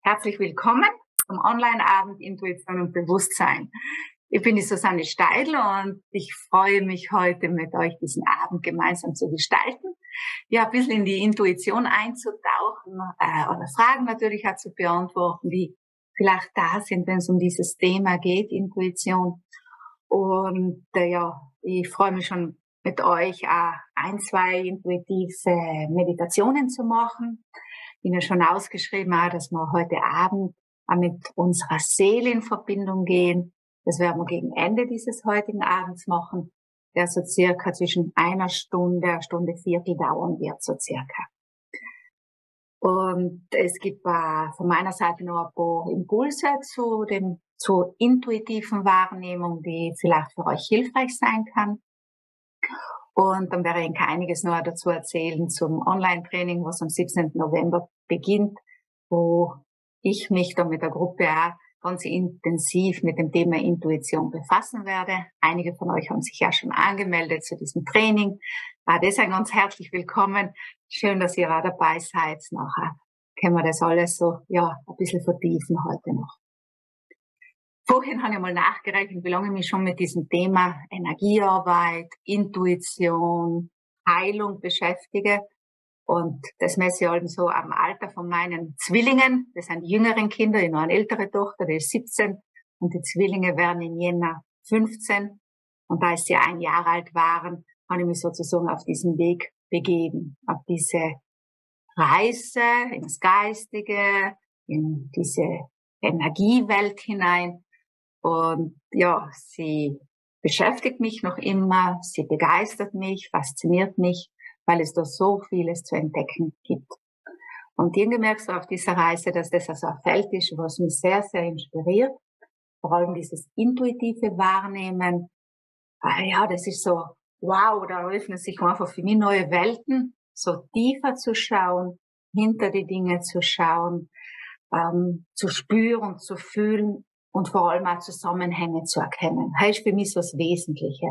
Herzlich willkommen zum Online-Abend Intuition und Bewusstsein. Ich bin die Susanne Steidl und ich freue mich heute mit euch diesen Abend gemeinsam zu gestalten. Ja, ein bisschen in die Intuition einzutauchen, oder Fragen natürlich auch zu beantworten, die vielleicht da sind, wenn es um dieses Thema geht, Intuition. Und ja, ich freue mich schon mit euch auch ein, zwei intuitive Meditationen zu machen. Ich bin ja schon ausgeschrieben, auch, dass wir heute Abend auch mit unserer Seele in Verbindung gehen. Das werden wir gegen Ende dieses heutigen Abends machen, der so circa zwischen einer Stunde Viertel dauern wird, so circa. Und es gibt von meiner Seite noch ein paar Impulse zur intuitiven Wahrnehmung, die vielleicht für euch hilfreich sein kann. Und dann werde ich Ihnen einiges noch dazu erzählen zum Online-Training, was am 17. November beginnt, wo ich mich dann mit der Gruppe auch ganz intensiv mit dem Thema Intuition befassen werde. Einige von euch haben sich ja schon angemeldet zu diesem Training. Deshalb ganz herzlich willkommen. Schön, dass ihr auch dabei seid. Nachher können wir das alles so, ein bisschen vertiefen heute noch. Vorhin habe ich mal nachgerechnet, wie lange ich mich schon mit diesem Thema Energiearbeit, Intuition, Heilung beschäftige. Und das messe ich halt so am Alter von meinen Zwillingen. Das sind die jüngeren Kinder. Ich habe noch eine ältere Tochter, die ist 17. Und die Zwillinge werden im Jänner 15. Und als sie 1 Jahr alt waren, habe ich mich sozusagen auf diesen Weg begeben. Auf diese Reise ins Geistige, in diese Energiewelt hinein. Und ja, sie beschäftigt mich noch immer, sie begeistert mich, fasziniert mich, weil es da so vieles zu entdecken gibt. Und irgendwie merkst du auf dieser Reise, dass das also ein Feld ist, was mich sehr, sehr inspiriert. Vor allem dieses intuitive Wahrnehmen. Das ist so, wow, da öffnen sich einfach für mich neue Welten, so tiefer zu schauen, hinter die Dinge zu schauen, zu spüren, zu fühlen und vor allem auch Zusammenhänge zu erkennen. Das ist für mich so das Wesentliche.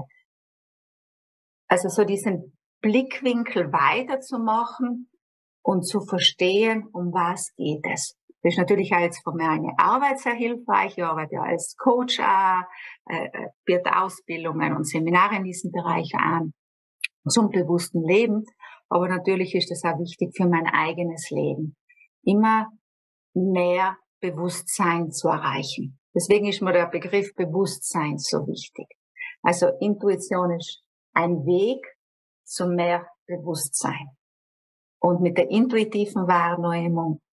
Also so diesen Blickwinkel weiterzumachen und zu verstehen, um was geht es. Das ist natürlich auch jetzt für meine Arbeit sehr hilfreich. Ich arbeite ja als Coach auch, biete Ausbildungen und Seminare in diesem Bereich an, zum bewussten Leben. Aber natürlich ist das auch wichtig für mein eigenes Leben. Immer mehr Bewusstsein zu erreichen. Deswegen ist mir der Begriff Bewusstsein so wichtig. Also Intuition ist ein Weg zu mehr Bewusstsein. Und mit der intuitiven Wahrnehmung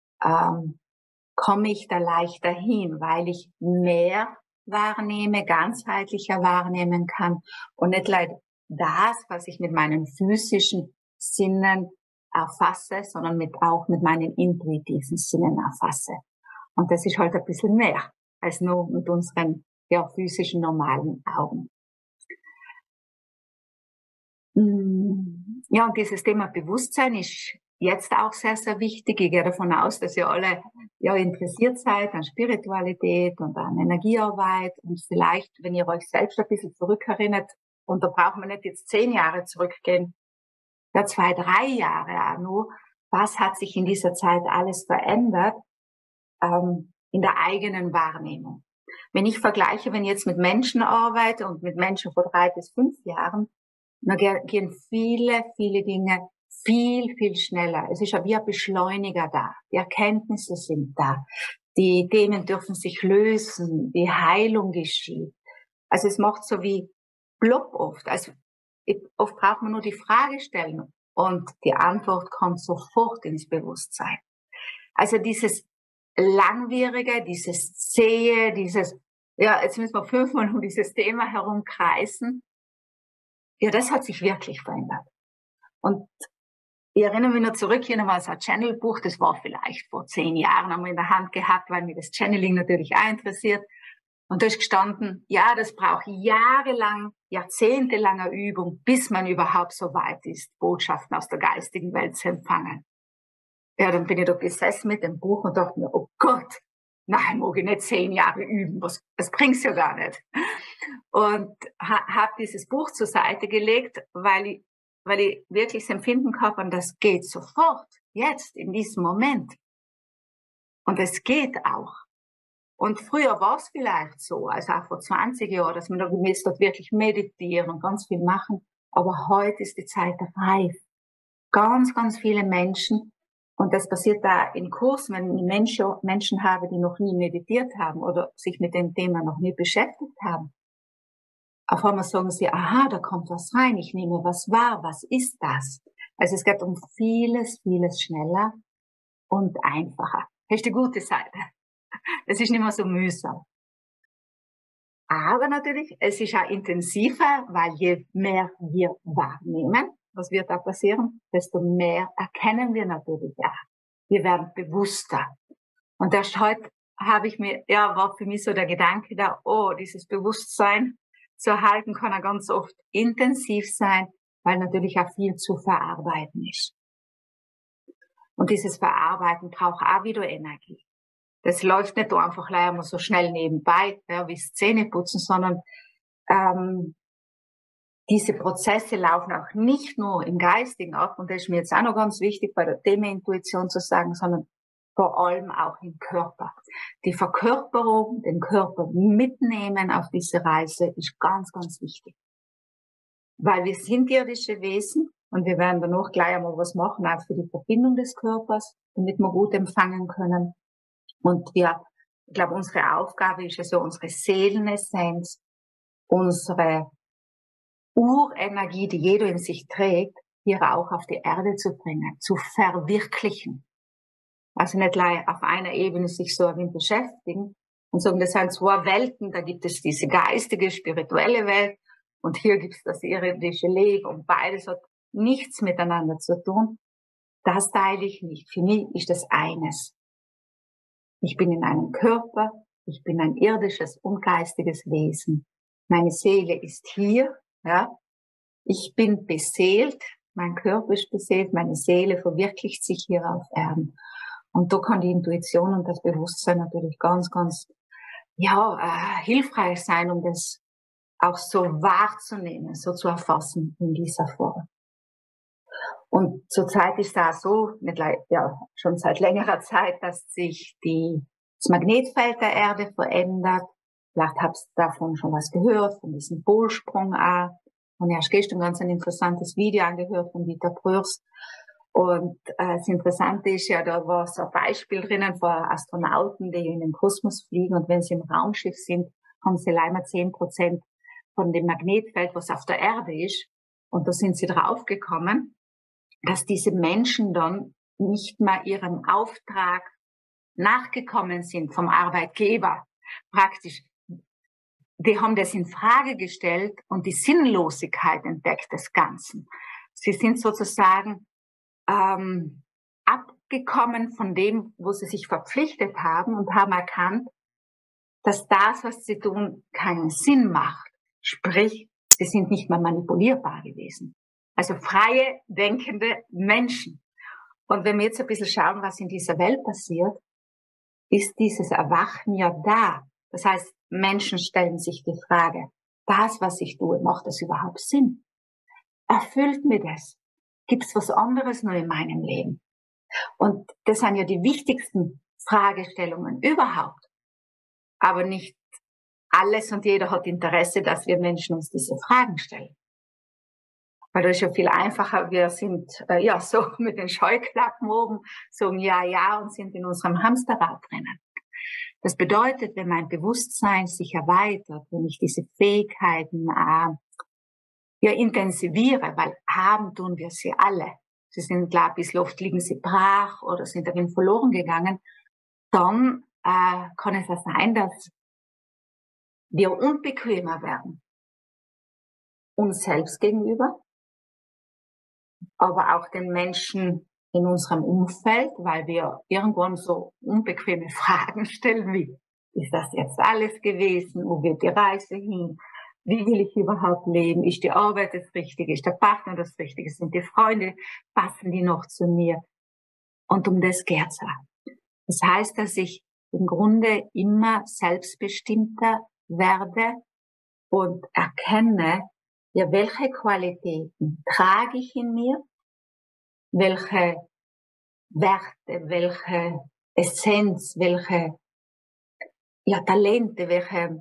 komme ich da leichter hin, weil ich mehr wahrnehme, ganzheitlicher wahrnehmen kann und nicht leider das, was ich mit meinen physischen Sinnen erfasse, sondern auch mit meinen intuitiven Sinnen erfasse. Und das ist halt ein bisschen mehr als nur mit unseren physischen, normalen Augen. Ja, und dieses Thema Bewusstsein ist jetzt auch sehr, sehr wichtig. Ich gehe davon aus, dass ihr alle interessiert seid an Spiritualität und an Energiearbeit und vielleicht, wenn ihr euch selbst ein bisschen zurückerinnert, und da braucht man nicht jetzt 10 Jahre zurückgehen, 2, 3 Jahre auch nur, was hat sich in dieser Zeit alles verändert in der eigenen Wahrnehmung. Wenn ich vergleiche, wenn ich jetzt mit Menschen arbeite und mit Menschen vor 3 bis 5 Jahren, dann gehen viele, viele Dinge viel, viel schneller. Es ist ja wie ein Beschleuniger da. Die Erkenntnisse sind da. Die Themen dürfen sich lösen. Die Heilung geschieht. Also es macht so wie plopp oft. Also oft braucht man nur die Frage stellen und die Antwort kommt sofort ins Bewusstsein. Also dieses Langwierige, dieses Zähe, jetzt müssen wir 5-mal um dieses Thema herumkreisen. Ja, das hat sich wirklich verändert. Und ich erinnere mich noch zurück, hier nochmal so ein Channel-Buch, das war vielleicht vor 10 Jahren einmal in der Hand gehabt, weil mich das Channeling natürlich auch interessiert. Und da ist gestanden, ja, das braucht jahrelang, jahrzehntelanger Übung, bis man überhaupt so weit ist, Botschaften aus der geistigen Welt zu empfangen. Ja, dann bin ich da besessen mit dem Buch und dachte mir, oh Gott, nein, mag ich nicht 10 Jahre üben, das bringt's ja gar nicht. Und habe dieses Buch zur Seite gelegt, weil ich wirklich das Empfinden gehabt habe, und das geht sofort, jetzt, in diesem Moment. Und es geht auch. Und früher war es vielleicht so, also auch vor 20 Jahren, dass man da gemäß dort wirklich meditieren und ganz viel machen. Aber heute ist die Zeit reif. Ganz, ganz viele Menschen, und das passiert da in Kursen, wenn ich Menschen habe, die noch nie meditiert haben oder sich mit dem Thema noch nie beschäftigt haben. Auf einmal sagen sie, aha, da kommt was rein, ich nehme was wahr, was ist das? Also es geht um vieles, vieles schneller und einfacher. Das ist die gute Seite. Es ist nicht mehr so mühsam. Aber natürlich, es ist auch intensiver, weil je mehr wir wahrnehmen, was wird da passieren, desto mehr erkennen wir natürlich auch. Wir werden bewusster. Und erst heute war für mich so der Gedanke da, oh, dieses Bewusstsein zu erhalten kann ja ganz oft intensiv sein, weil natürlich auch viel zu verarbeiten ist. Und dieses Verarbeiten braucht auch wieder Energie. Das läuft nicht einfach leider so schnell nebenbei, ja, wie das Zähneputzen, sondern diese Prozesse laufen auch nicht nur im Geistigen ab, und das ist mir jetzt auch noch ganz wichtig bei der Themenintuition zu sagen, sondern vor allem auch im Körper. Die Verkörperung, den Körper mitnehmen auf diese Reise ist ganz, ganz wichtig. Weil wir sind irdische Wesen und wir werden danach gleich einmal was machen, auch für die Verbindung des Körpers, damit wir gut empfangen können. Und ich glaube, unsere Aufgabe ist ja so, unsere Seelenessenz, unsere Urenergie, die jeder in sich trägt, hier auch auf die Erde zu bringen, zu verwirklichen. Also nicht gleich auf einer Ebene sich so damit beschäftigen und sagen, das sind zwei Welten, da gibt es diese geistige, spirituelle Welt und hier gibt es das irdische Leben und beides hat nichts miteinander zu tun. Das teile ich nicht. Für mich ist das eines. Ich bin in einem Körper, ich bin ein irdisches und geistiges Wesen. Meine Seele ist hier, ja. Ich bin beseelt, mein Körper ist beseelt, meine Seele verwirklicht sich hier auf Erden. Und da kann die Intuition und das Bewusstsein natürlich ganz, ganz, hilfreich sein, um das auch so wahrzunehmen, so zu erfassen in dieser Form. Und zurzeit ist da so, schon seit längerer Zeit, dass sich das Magnetfeld der Erde verändert. Vielleicht habt ihr davon schon was gehört, von diesem Polsprung auch. Und erst gestern ganz ein interessantes Video angehört von Dieter Brürs. Und das Interessante ist ja, da war so ein Beispiel drinnen von Astronauten, die in den Kosmos fliegen. Und wenn sie im Raumschiff sind, haben sie leider 10% von dem Magnetfeld, was auf der Erde ist. Und da sind sie draufgekommen, dass diese Menschen dann nicht mehr ihrem Auftrag nachgekommen sind vom Arbeitgeber. Praktisch, die haben das in Frage gestellt und die Sinnlosigkeit entdeckt des Ganzen. Sie sind sozusagen abgekommen von dem, wo sie sich verpflichtet haben und haben erkannt, dass das, was sie tun, keinen Sinn macht. Sprich, sie sind nicht mehr manipulierbar gewesen. Also freie, denkende Menschen. Und wenn wir jetzt ein bisschen schauen, was in dieser Welt passiert, ist dieses Erwachen ja da. Das heißt, Menschen stellen sich die Frage, das, was ich tue, macht das überhaupt Sinn? Erfüllt mir das? Gibt es was anderes nur in meinem Leben? Und das sind ja die wichtigsten Fragestellungen überhaupt. Aber nicht alles und jeder hat Interesse, dass wir Menschen uns diese Fragen stellen. Weil das ist ja viel einfacher. Wir sind so mit den Scheuklappen oben, sagen ja und sind in unserem Hamsterrad drinnen. Das bedeutet, wenn mein Bewusstsein sich erweitert, wenn ich diese Fähigkeiten intensiviere, weil haben tun wir sie alle. Sie sind klar, bis Luft liegen sie brach oder sind darin verloren gegangen. Dann kann es ja sein, dass wir unbequemer werden. Uns selbst gegenüber, aber auch den Menschen in unserem Umfeld, weil wir irgendwann so unbequeme Fragen stellen wie, ist das jetzt alles gewesen? Wo geht die Reise hin? Wie will ich überhaupt leben? Ist die Arbeit das Richtige? Ist der Partner das Richtige? Sind die Freunde? Passen die noch zu mir? Und um das geht's auch. Das heißt, dass ich im Grunde immer selbstbestimmter werde und erkenne, ja, welche Qualitäten trage ich in mir? Welche Werte, welche Essenz, welche Talente,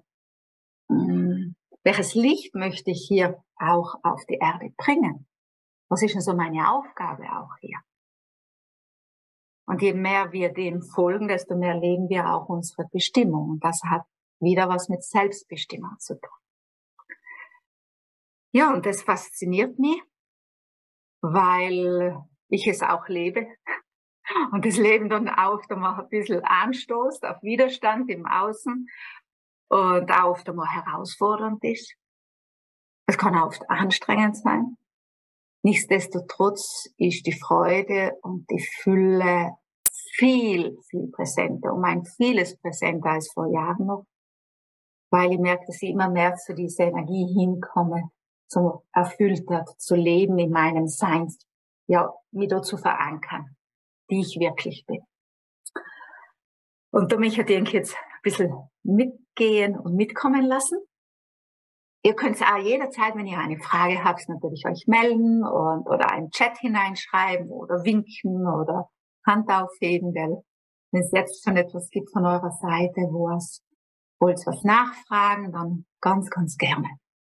welches Licht möchte ich hier auch auf die Erde bringen? Was ist denn so meine Aufgabe auch hier? Und je mehr wir dem folgen, desto mehr leben wir auch unsere Bestimmung. Und das hat wieder was mit Selbstbestimmung zu tun. Ja, und das fasziniert mich, weil ich es auch lebe. Und das Leben dann oft einmal ein bisschen anstößt auf Widerstand im Außen und auch oft einmal herausfordernd ist. Es kann auch oft anstrengend sein. Nichtsdestotrotz ist die Freude und die Fülle viel, viel präsenter, um ein vieles präsenter als vor Jahren noch, weil ich merke, dass ich immer mehr zu dieser Energie hinkomme, so erfüllter zu leben in meinem Sein, ja, mich dort zu verankern, die ich wirklich bin. Und da möchte ich jetzt ein bisschen mitgehen und mitkommen lassen. Ihr könnt auch jederzeit, wenn ihr eine Frage habt, natürlich euch melden oder einen Chat hineinschreiben oder winken oder Hand aufheben, weil wenn es jetzt schon etwas gibt von eurer Seite, wo es wollt was nachfragen, dann ganz, ganz gerne.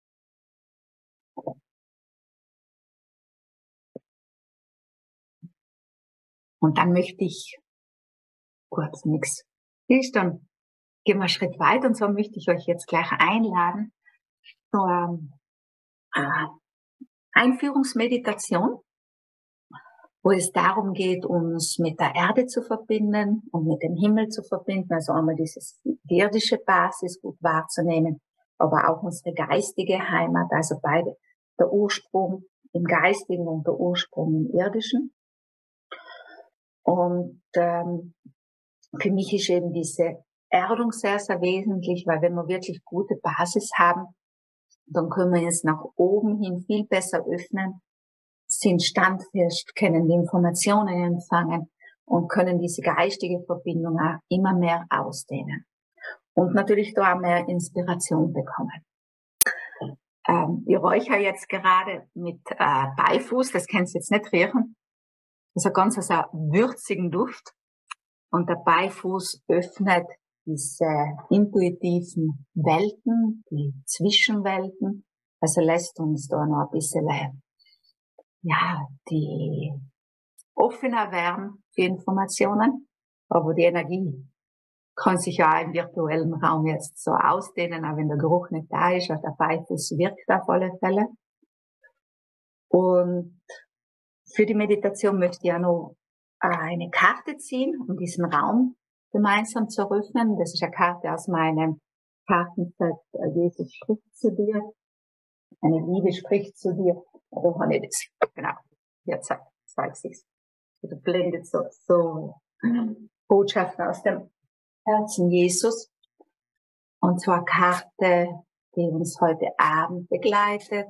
Und dann möchte ich kurz nichts ist, dann gehen wir einen Schritt weiter und so möchte ich euch jetzt gleich einladen zur Einführungsmeditation, wo es darum geht, uns mit der Erde zu verbinden und mit dem Himmel zu verbinden, also einmal die irdische Basis gut wahrzunehmen, aber auch unsere geistige Heimat, also beide, der Ursprung im Geistigen und der Ursprung im Irdischen. Und für mich ist eben diese Erdung sehr, sehr wesentlich, weil wenn wir wirklich gute Basis haben, dann können wir jetzt nach oben hin viel besser öffnen, sind standfest, können die Informationen empfangen und können diese geistige Verbindung auch immer mehr ausdehnen. Und natürlich da auch mehr Inspiration bekommen. Ich räuchere jetzt gerade mit Beifuß, das kennst du jetzt nicht riechen. Das hat ganz so einen würzigen Duft. Und der Beifuß öffnet diese intuitiven Welten, die Zwischenwelten. Also lässt uns da noch ein bisschen, die offener werden für Informationen. Aber die Energie kann sich ja im virtuellen Raum jetzt so ausdehnen, auch wenn der Geruch nicht da ist. Also der Beifuß wirkt auf alle Fälle. Und für die Meditation möchte ich ja noch eine Karte ziehen, um diesen Raum gemeinsam zu eröffnen. Das ist eine Karte aus meinem Kartenset Jesus spricht zu dir. Eine Liebe spricht zu dir. Da habe ich das. Genau. Jetzt zeigt sich's. Oder blendet so Botschaften aus dem Herzen Jesus. Und zwar Karte, die uns heute Abend begleitet.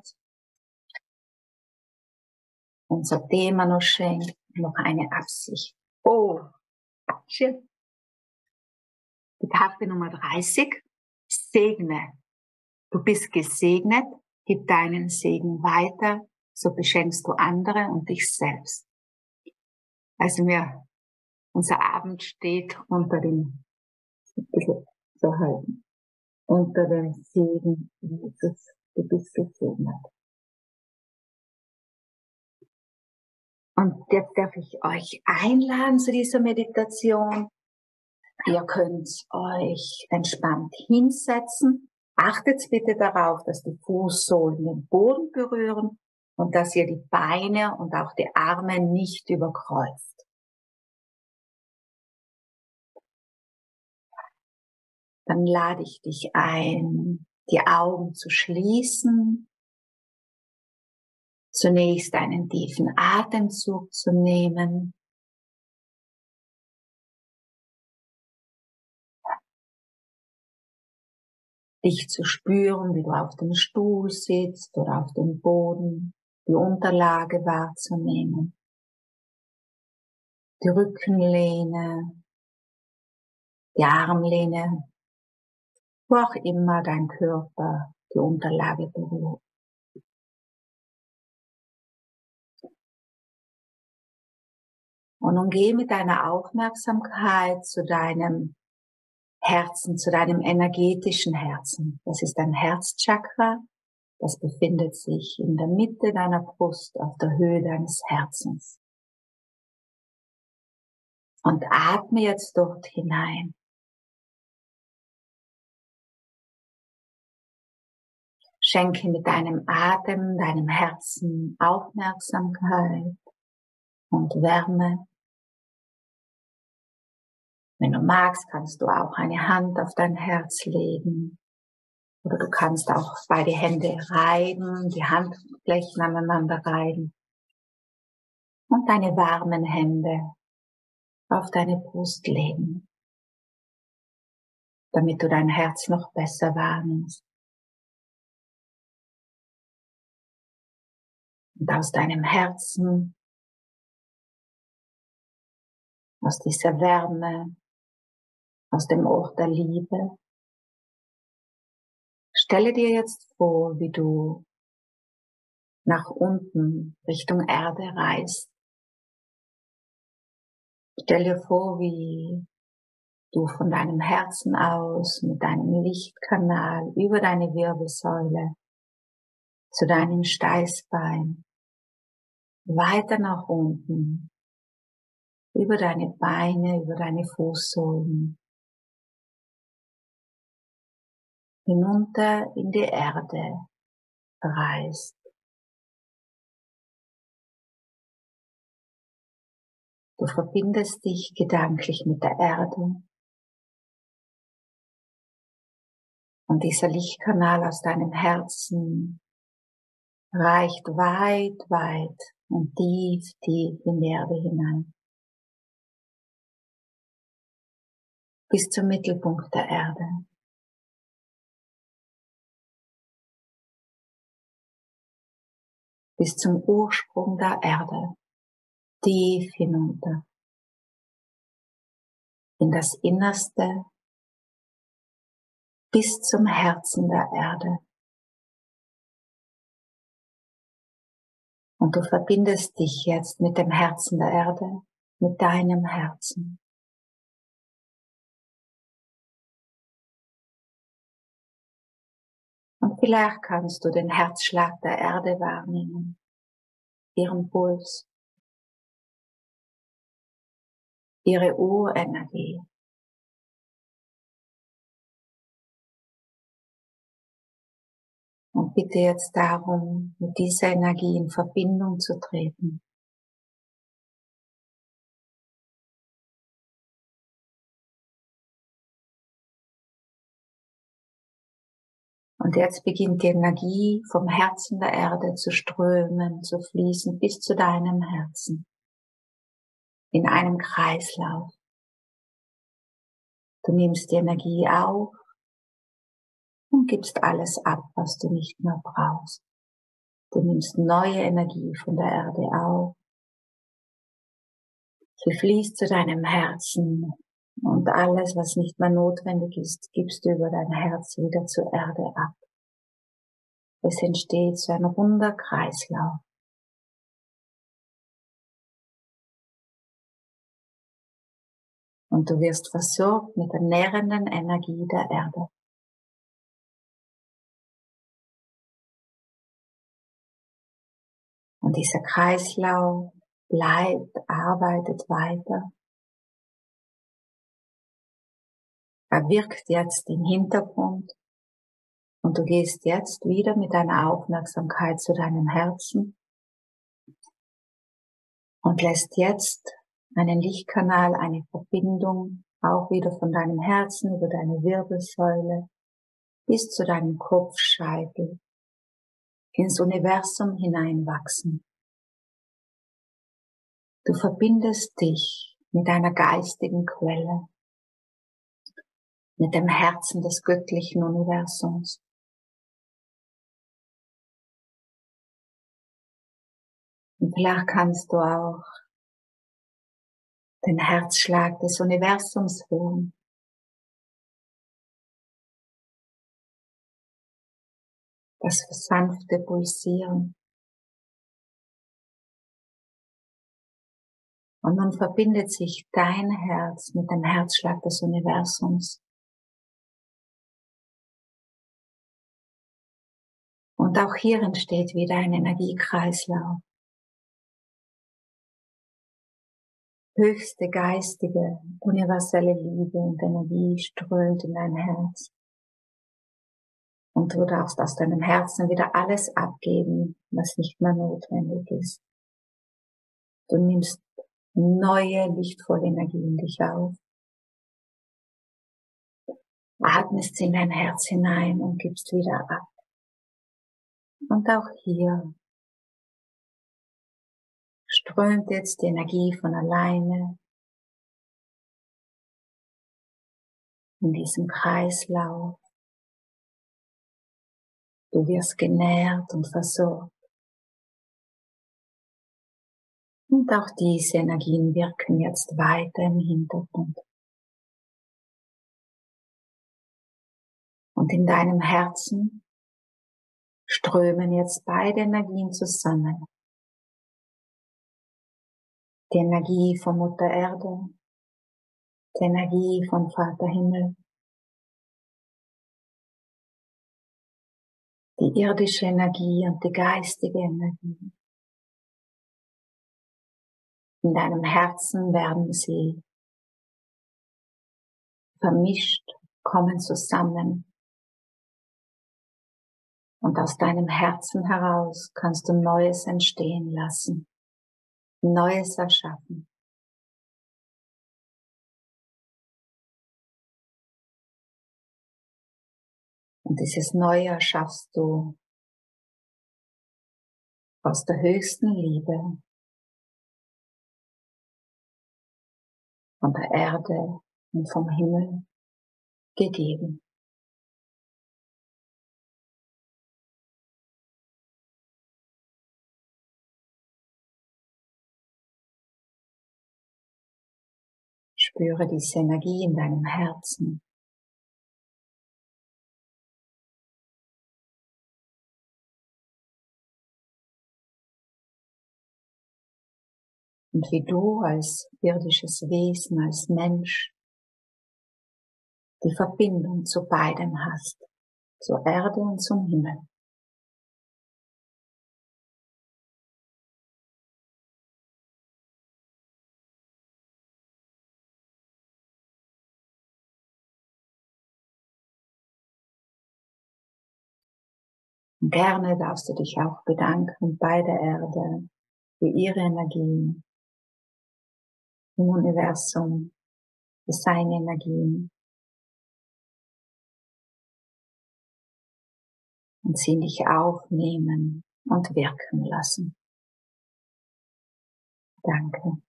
Unser Thema noch schenkt. Noch eine Absicht. Oh, schön. Die Karte Nummer 30. Segne. Du bist gesegnet. Gib deinen Segen weiter. So beschenkst du andere und dich selbst. Also unser Abend steht unter dem, so halten, unter dem Segen Jesus. Du bist gesegnet. Und jetzt darf ich euch einladen zu dieser Meditation. Ihr könnt euch entspannt hinsetzen. Achtet bitte darauf, dass die Fußsohlen den Boden berühren und dass ihr die Beine und auch die Arme nicht überkreuzt. Dann lade ich dich ein, die Augen zu schließen. Zunächst einen tiefen Atemzug zu nehmen. Dich zu spüren, wie du auf dem Stuhl sitzt oder auf dem Boden, die Unterlage wahrzunehmen, die Rückenlehne, die Armlehne, wo auch immer dein Körper die Unterlage berührt. Und nun geh mit deiner Aufmerksamkeit zu deinem Herzen, zu deinem energetischen Herzen. Das ist dein Herzchakra. Das befindet sich in der Mitte deiner Brust, auf der Höhe deines Herzens. Und atme jetzt dort hinein. Schenke mit deinem Atem, deinem Herzen Aufmerksamkeit und Wärme. Wenn du magst, kannst du auch eine Hand auf dein Herz legen. Oder du kannst auch beide Hände reiben, die Handflächen aneinander reiben. Und deine warmen Hände auf deine Brust legen, damit du dein Herz noch besser wahrnimmst. Und aus deinem Herzen, aus dieser Wärme, aus dem Ort der Liebe, stelle dir jetzt vor, wie du nach unten Richtung Erde reist. Stell dir vor, wie du von deinem Herzen aus mit deinem Lichtkanal über deine Wirbelsäule zu deinem Steißbein, weiter nach unten, über deine Beine, über deine Fußsohlen, hinunter in die Erde reist. Du verbindest dich gedanklich mit der Erde und dieser Lichtkanal aus deinem Herzen reicht weit, weit und tief, tief in die Erde hinein. Bis zum Mittelpunkt der Erde. Bis zum Ursprung der Erde. Tief hinunter. In das Innerste. Bis zum Herzen der Erde. Und du verbindest dich jetzt mit dem Herzen der Erde, mit deinem Herzen. Und vielleicht kannst du den Herzschlag der Erde wahrnehmen, ihren Puls, ihre Urenergie. Und bitte jetzt darum, mit dieser Energie in Verbindung zu treten. Und jetzt beginnt die Energie vom Herzen der Erde zu strömen, zu fließen bis zu deinem Herzen. In einem Kreislauf. Du nimmst die Energie auf und gibst alles ab, was du nicht mehr brauchst. Du nimmst neue Energie von der Erde auf. Sie fließt zu deinem Herzen und alles, was nicht mehr notwendig ist, gibst du über dein Herz wieder zur Erde ab. Es entsteht so ein runder Kreislauf. Und du wirst versorgt mit der nährenden Energie der Erde. Und dieser Kreislauf bleibt, arbeitet weiter. Er wirkt jetzt im Hintergrund. Und du gehst jetzt wieder mit deiner Aufmerksamkeit zu deinem Herzen und lässt jetzt einen Lichtkanal, eine Verbindung auch wieder von deinem Herzen über deine Wirbelsäule bis zu deinem Kopfscheitel ins Universum hineinwachsen. Du verbindest dich mit deiner geistigen Quelle, mit dem Herzen des göttlichen Universums. Und vielleicht kannst du auch den Herzschlag des Universums hören. Das sanfte Pulsieren. Und nun verbindet sich dein Herz mit dem Herzschlag des Universums. Und auch hier entsteht wieder ein Energiekreislauf. Höchste geistige, universelle Liebe und Energie strömt in dein Herz. Und du darfst aus deinem Herzen wieder alles abgeben, was nicht mehr notwendig ist. Du nimmst neue, lichtvolle Energie in dich auf. Atmest in dein Herz hinein und gibst wieder ab. Und auch hier strömt jetzt die Energie von alleine in diesem Kreislauf. Du wirst genährt und versorgt. Und auch diese Energien wirken jetzt weiter im Hintergrund. Und in deinem Herzen strömen jetzt beide Energien zusammen. Die Energie von Mutter Erde, die Energie von Vater Himmel, die irdische Energie und die geistige Energie. In deinem Herzen werden sie vermischt, kommen zusammen. Und aus deinem Herzen heraus kannst du Neues entstehen lassen, Neues erschaffen. Und dieses Neue erschaffst du aus der höchsten Liebe, von der Erde und vom Himmel gegeben. Spüre diese Energie in deinem Herzen. Und wie du als irdisches Wesen, als Mensch, die Verbindung zu beidem hast, zur Erde und zum Himmel. Und gerne darfst du dich auch bedanken bei der Erde für ihre Energien, im Universum, für seine Energien. Und sie in dich aufnehmen und wirken lassen. Danke.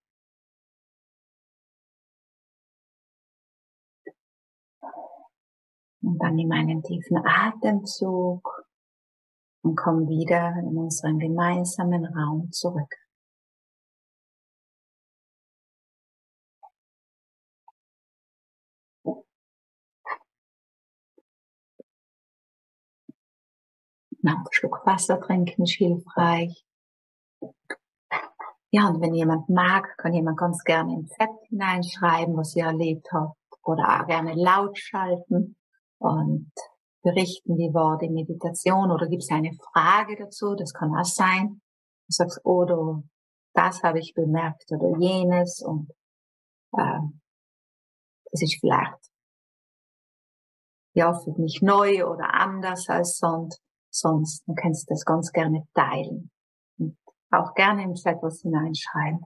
Und dann nimm einen tiefen Atemzug und komm wieder in unseren gemeinsamen Raum zurück. Noch einen Schluck Wasser trinken ist hilfreich. Ja, und wenn jemand mag, kann jemand ganz gerne in Chat hineinschreiben, was ihr erlebt habt. Oder auch gerne laut schalten und berichten, wie war die Meditation. Oder gibt es eine Frage dazu, das kann auch sein. Du sagst, oder das habe ich bemerkt oder jenes. Und das ist vielleicht ja für mich neu oder anders als sonst. Dann kannst du das ganz gerne teilen. Und auch gerne im Chat was hineinschreiben.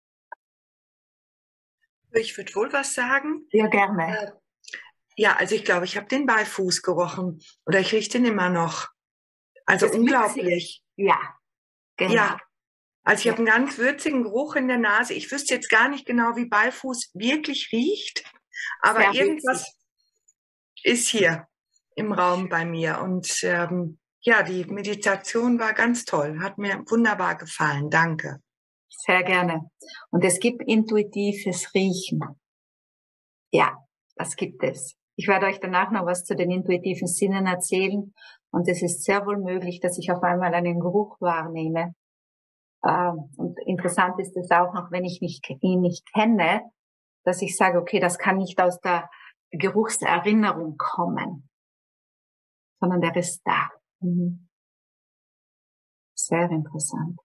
Ich würde wohl was sagen. Ja, gerne. Ja, also ich glaube, ich habe den Beifuß gerochen. Oder ich rieche den immer noch. Also Das unglaublich. Ja, genau. Ja, also ich habe einen ganz würzigen Geruch in der Nase. Ich wüsste jetzt gar nicht genau, wie Beifuß wirklich riecht. Aber Sehr irgendwas würzig. ist hier im Raum bei mir. Und ja, die Meditation war ganz toll. Hat mir wunderbar gefallen. Danke. Sehr gerne. Und es gibt intuitives Riechen. Ja, das gibt es. Ich werde euch danach noch was zu den intuitiven Sinnen erzählen. Und es ist sehr wohl möglich, dass ich auf einmal einen Geruch wahrnehme, Und interessant ist es auch noch, wenn ich ihn nicht kenne, dass ich sage, okay, das kann nicht aus der Geruchserinnerung kommen, sondern der ist da. Mhm. Sehr interessant.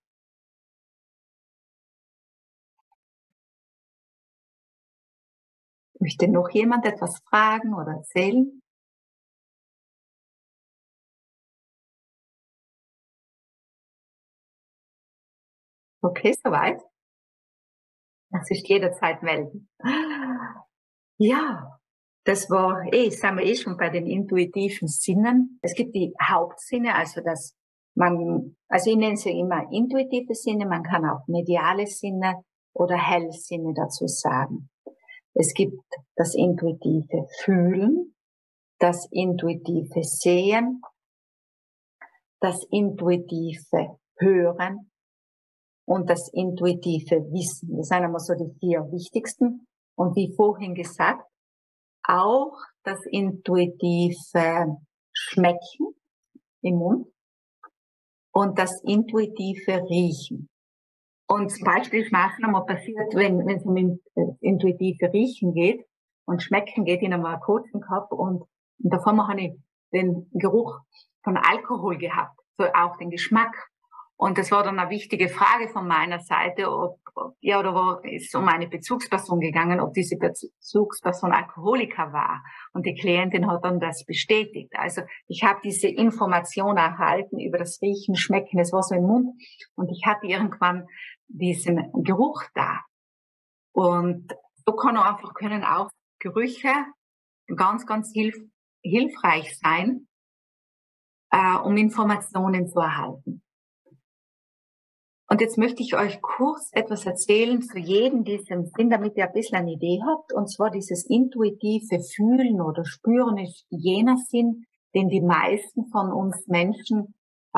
Möchte noch jemand etwas fragen oder erzählen? Okay, soweit. Darf sich jederzeit melden. Ja, das war sind wir schon bei den intuitiven Sinnen. Es gibt die Hauptsinne, also ich nenne sie immer intuitive Sinne, man kann auch mediale Sinne oder Hellsinne dazu sagen. Es gibt das intuitive Fühlen, das intuitive Sehen, das intuitive Hören und das intuitive Wissen. Das sind einmal so die 4 wichtigsten. Und wie vorhin gesagt, auch das intuitive Schmecken im Mund und das intuitive Riechen. Und zum Beispiel ist mir auch noch mal passiert, wenn es um intuitive Riechen geht und Schmecken geht, in einem Coaching gehabt und davor habe ich den Geruch von Alkohol gehabt, so auch den Geschmack. Und das war dann eine wichtige Frage von meiner Seite, ist um eine Bezugsperson gegangen, ob diese Bezugsperson Alkoholiker war. Und die Klientin hat dann das bestätigt. Also ich habe diese Information erhalten über das Riechen, Schmecken, es war so im Mund. Und ich hatte irgendwann diesen Geruch da. Und so können auch Gerüche ganz, ganz hilfreich sein, um Informationen zu erhalten. Und jetzt möchte ich euch kurz etwas erzählen zu jedem diesem Sinn, damit ihr ein bisschen eine Idee habt. Und zwar dieses intuitive Fühlen oder Spüren ist jener Sinn, den die meisten von uns Menschen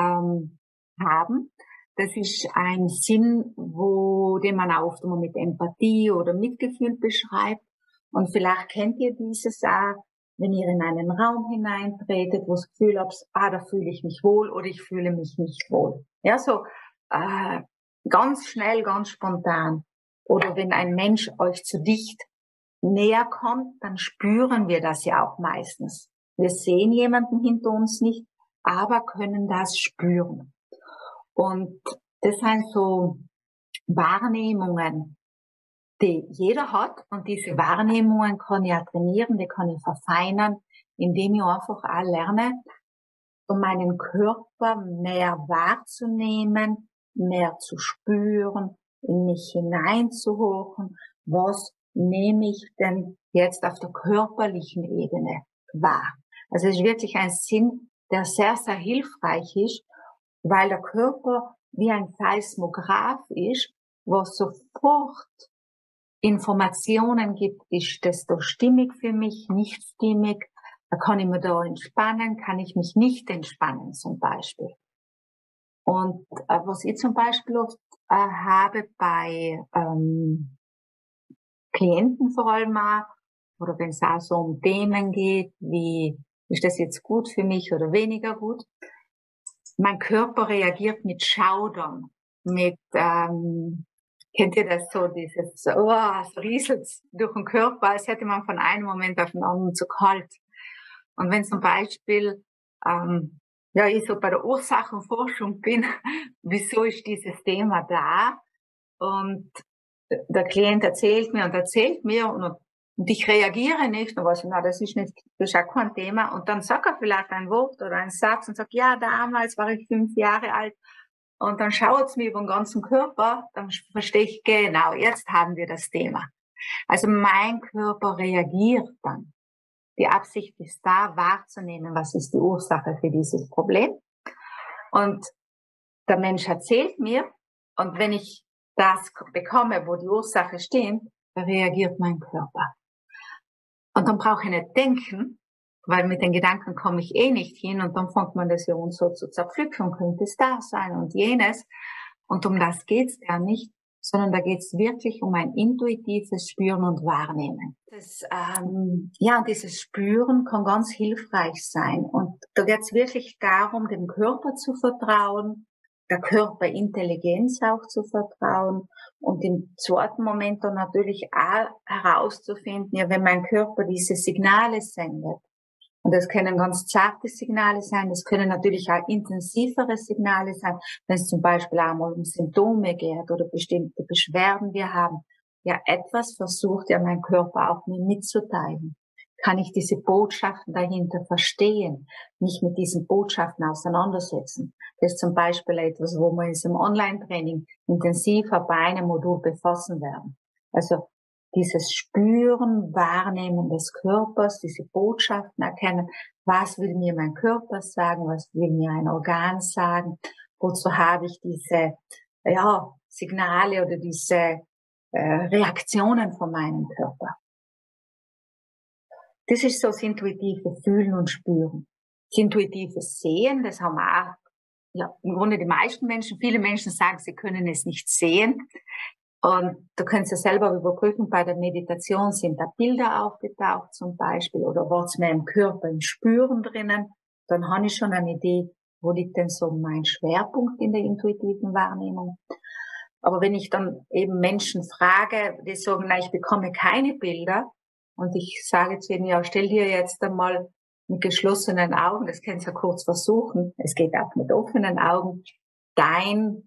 haben. Das ist ein Sinn, den man auch oft immer mit Empathie oder Mitgefühl beschreibt. Und vielleicht kennt ihr dieses auch, wenn ihr in einen Raum hineintretet, wo das Gefühl habt, da fühle ich mich wohl oder ich fühle mich nicht wohl. Ja, so ganz schnell, ganz spontan. Oder wenn ein Mensch euch zu dicht näher kommt, dann spüren wir das ja auch meistens. Wir sehen jemanden hinter uns nicht, aber können das spüren. Und das sind so Wahrnehmungen, die jeder hat. Und diese Wahrnehmungen kann ich ja trainieren, die kann ich verfeinern, indem ich einfach auch lerne, um meinen Körper mehr wahrzunehmen, mehr zu spüren, in mich hineinzuhorchen. Was nehme ich denn jetzt auf der körperlichen Ebene wahr? Also es ist wirklich ein Sinn, der sehr, sehr hilfreich ist, weil der Körper wie ein Seismograph ist, wo sofort Informationen gibt, ist das da stimmig für mich, nicht stimmig, kann ich mir da entspannen, kann ich mich nicht entspannen zum Beispiel. Und was ich zum Beispiel oft habe bei Klienten vor allem auch, oder wenn es auch so um Themen geht, wie ist das jetzt gut für mich oder weniger gut, mein Körper reagiert mit Schaudern, kennt ihr das so, es rieselt durch den Körper, als hätte man von einem Moment auf den anderen zu kalt. Und wenn zum Beispiel ich so bei der Ursachenforschung bin, wieso ist dieses Thema da? Und der Klient erzählt mir und ich reagiere nicht und was, das ist auch kein Thema. Und dann sagt er vielleicht ein Wort oder einen Satz und sagt, ja, damals war ich 5 Jahre alt. Und dann schaut es mir über den ganzen Körper, dann verstehe ich genau, jetzt haben wir das Thema. Also mein Körper reagiert dann. Die Absicht ist da, wahrzunehmen, was ist die Ursache für dieses Problem. Und der Mensch erzählt mir, und wenn ich das bekomme, wo die Ursache steht, dann reagiert mein Körper. Und dann brauche ich nicht denken, weil mit den Gedanken komme ich eh nicht hin und dann fängt man das ja uns so zu zerpflücken, könnte es da sein und jenes. Und um das geht's ja nicht, sondern da geht's wirklich um ein intuitives Spüren und Wahrnehmen. Dieses Spüren kann ganz hilfreich sein. Und da geht's wirklich darum, dem Körper zu vertrauen, der Körperintelligenz auch zu vertrauen und im zweiten Moment dann natürlich auch herauszufinden, ja, wenn mein Körper diese Signale sendet. Und das können ganz zarte Signale sein, das können natürlich auch intensivere Signale sein, wenn es zum Beispiel einmal um Symptome geht oder bestimmte Beschwerden wir haben. Ja, etwas versucht ja mein Körper auch mir mitzuteilen. Kann ich diese Botschaften dahinter verstehen, mich mit diesen Botschaften auseinandersetzen. Das ist zum Beispiel etwas, wo wir in diesem Online-Training intensiver bei einem Modul befassen werden. Also dieses Spüren, Wahrnehmen des Körpers, diese Botschaften erkennen, was will mir mein Körper sagen, was will mir ein Organ sagen, wozu habe ich diese Signale oder diese Reaktionen von meinem Körper. Das ist so das intuitive Fühlen und Spüren. Das intuitive Sehen, das haben auch, ja, im Grunde die meisten Menschen, viele Menschen sagen, sie können es nicht sehen. Und du kannst ja selber überprüfen, bei der Meditation sind da Bilder aufgetaucht zum Beispiel oder war es mehr im Körper, im Spüren drinnen. Dann habe ich schon eine Idee, wo liegt denn so mein Schwerpunkt in der intuitiven Wahrnehmung. Aber wenn ich dann eben Menschen frage, die sagen, na, ich bekomme keine Bilder und ich sage zu ihnen, ja, stell dir jetzt einmal mit geschlossenen Augen, das kannst du ja kurz versuchen, es geht auch mit offenen Augen, dein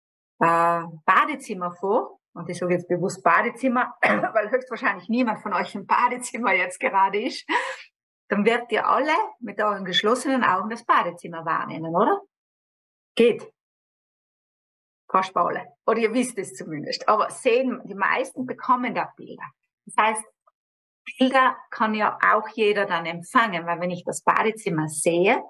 Badezimmer vor. Und ich sage jetzt bewusst Badezimmer, weil höchstwahrscheinlich niemand von euch im Badezimmer jetzt gerade ist. Dann werdet ihr alle mit euren geschlossenen Augen das Badezimmer wahrnehmen, oder? Geht. Fast alle. Oder ihr wisst es zumindest. Aber sehen, die meisten bekommen da Bilder. Das heißt, Bilder kann ja auch jeder dann empfangen, weil wenn ich das Badezimmer sehe,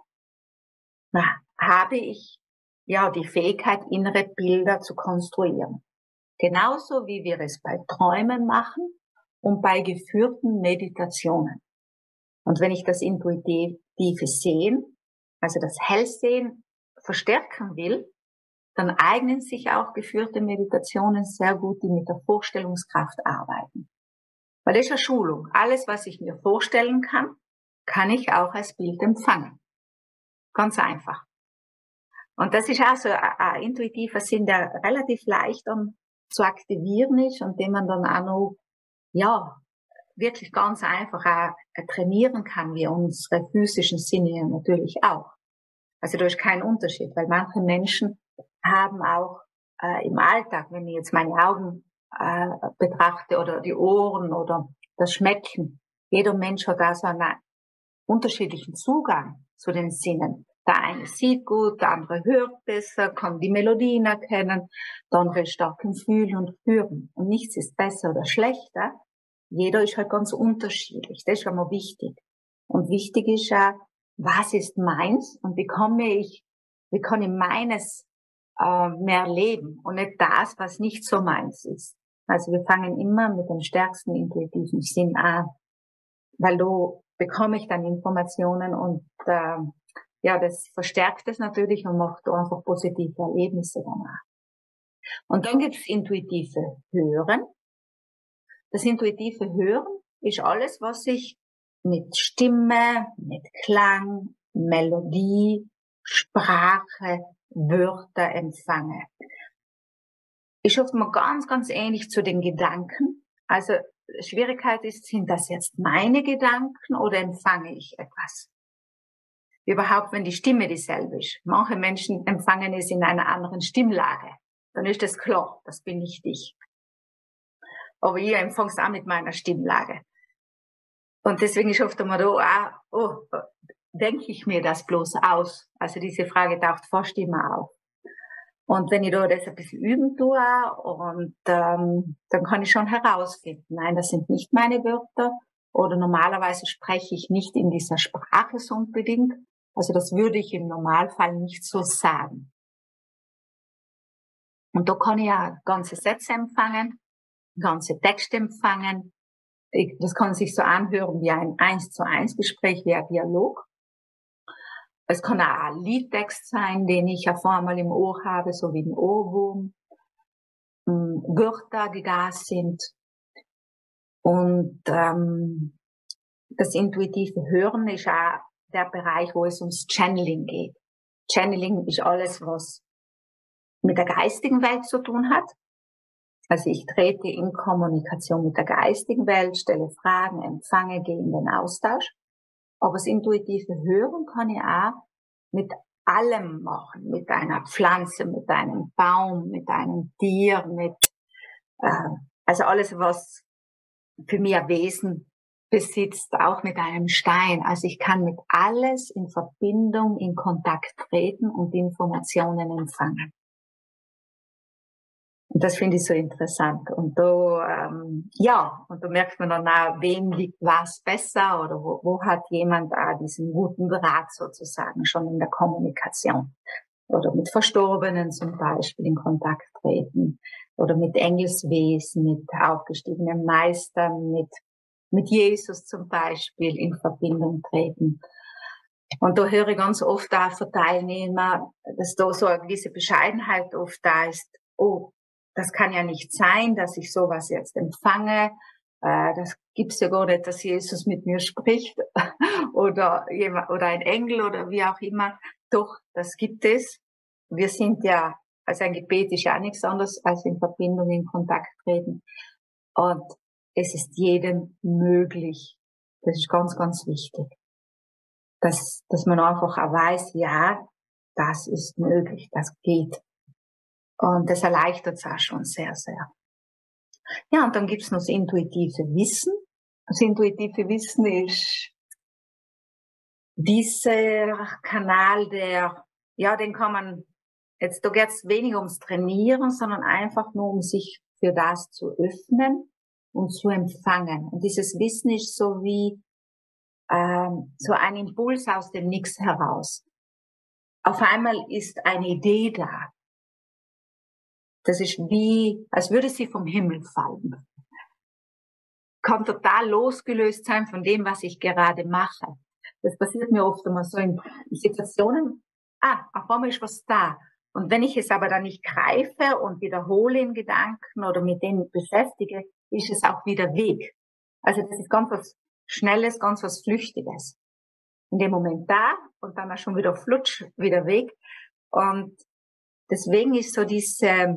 habe ich ja die Fähigkeit, innere Bilder zu konstruieren. Genauso wie wir es bei Träumen machen und bei geführten Meditationen. Und wenn ich das intuitive Sehen, also das Hellsehen verstärken will, dann eignen sich auch geführte Meditationen sehr gut, die mit der Vorstellungskraft arbeiten. Weil das ist eine Schulung. Alles, was ich mir vorstellen kann ich auch als Bild empfangen. Ganz einfach. Und das ist auch so ein intuitiver Sinn, der relativ leicht zu aktivieren ist und den man dann auch noch, ja, wirklich ganz einfach auch trainieren kann, wie unsere physischen Sinne natürlich auch. Also da ist kein Unterschied, weil manche Menschen haben auch im Alltag, wenn ich jetzt meine Augen betrachte oder die Ohren oder das Schmecken, jeder Mensch hat da so einen unterschiedlichen Zugang zu den Sinnen. Der eine sieht gut, der andere hört besser, kann die Melodien erkennen, der andere ist stark im Fühlen und Spüren. Und nichts ist besser oder schlechter. Jeder ist halt ganz unterschiedlich. Das ist schon mal wichtig. Und wichtig ist auch, was ist meins und wie kann ich meines mehr leben und nicht das, was nicht so meins ist. Also wir fangen immer mit dem stärksten intuitiven Sinn an, weil da bekomme ich dann Informationen und ja, das verstärkt es natürlich und macht da einfach positive Erlebnisse danach. Und dann gibt's intuitive Hören. Das intuitive Hören ist alles, was ich mit Stimme, mit Klang, Melodie, Sprache, Wörter empfange. Ist oft mal ganz, ganz ähnlich zu den Gedanken. Also Schwierigkeit ist, sind das jetzt meine Gedanken oder empfange ich etwas? Überhaupt, wenn die Stimme dieselbe ist. Manche Menschen empfangen es in einer anderen Stimmlage. Dann ist es klar, das bin nicht ich. Aber ich empfange es auch mit meiner Stimmlage. Und deswegen ist oft einmal da auch, denke ich mir das bloß aus? Also diese Frage taucht fast immer auf. Und wenn ich da das ein bisschen üben tue, und dann kann ich schon herausfinden, nein, das sind nicht meine Wörter, oder normalerweise spreche ich nicht in dieser Sprache so unbedingt. Also das würde ich im Normalfall nicht so sagen. Und da kann ich ja ganze Sätze empfangen, ganze Texte empfangen. Das kann sich so anhören wie ein 1:1 Gespräch, wie ein Dialog. Es kann auch ein Liedtext sein, den ich auf einmal im Ohr habe, so wie ein Ohrwurm. Wörter, die da sind. Und das intuitive Hören ist auch der Bereich, wo es ums Channeling geht. Channeling ist alles, was mit der geistigen Welt zu tun hat. Also ich trete in Kommunikation mit der geistigen Welt, stelle Fragen, empfange, gehe in den Austausch. Aber das intuitive Hören kann ich auch mit allem machen, mit einer Pflanze, mit einem Baum, mit einem Tier, also alles, was für mich ein Wesen besitzt, auch mit einem Stein. Also ich kann mit alles in Verbindung, in Kontakt treten und Informationen empfangen. Und das finde ich so interessant. Und da, und da merkt man dann auch, wem liegt was besser oder wo hat jemand auch diesen guten Draht sozusagen schon in der Kommunikation. Oder mit Verstorbenen zum Beispiel in Kontakt treten. Oder mit Engelswesen, mit aufgestiegenen Meistern, mit Jesus zum Beispiel in Verbindung treten. Und da höre ich ganz oft auch von Teilnehmern, dass da so eine gewisse Bescheidenheit oft da ist. Oh, das kann ja nicht sein, dass ich sowas jetzt empfange. Das gibt's ja gar nicht, dass Jesus mit mir spricht oder jemand, oder ein Engel oder wie auch immer. Doch, das gibt es. Wir sind ja, also ein Gebet ist ja nichts anderes als in Verbindung, in Kontakt treten. Und es ist jedem möglich. Das ist ganz, ganz wichtig. Dass man einfach auch weiß, ja, das ist möglich, das geht. Und das erleichtert es auch schon sehr, sehr. Ja, und dann gibt's noch das intuitive Wissen. Das intuitive Wissen ist dieser Kanal, den kann man, jetzt, da geht's weniger ums Trainieren, sondern einfach nur um sich für das zu öffnen und zu empfangen. Und dieses Wissen ist so wie so ein Impuls aus dem Nix heraus. Auf einmal ist eine Idee da. Das ist wie, als würde sie vom Himmel fallen. Kann total losgelöst sein von dem, was ich gerade mache. Das passiert mir oft einmal so in Situationen, auf einmal ist was da. Und wenn ich es aber dann nicht greife und wiederhole in Gedanken oder mit denen beschäftige, ist es auch wieder weg. Also das ist ganz was Schnelles, ganz was Flüchtiges. In dem Moment da und dann auch schon wieder flutsch, wieder weg. Und deswegen ist so diese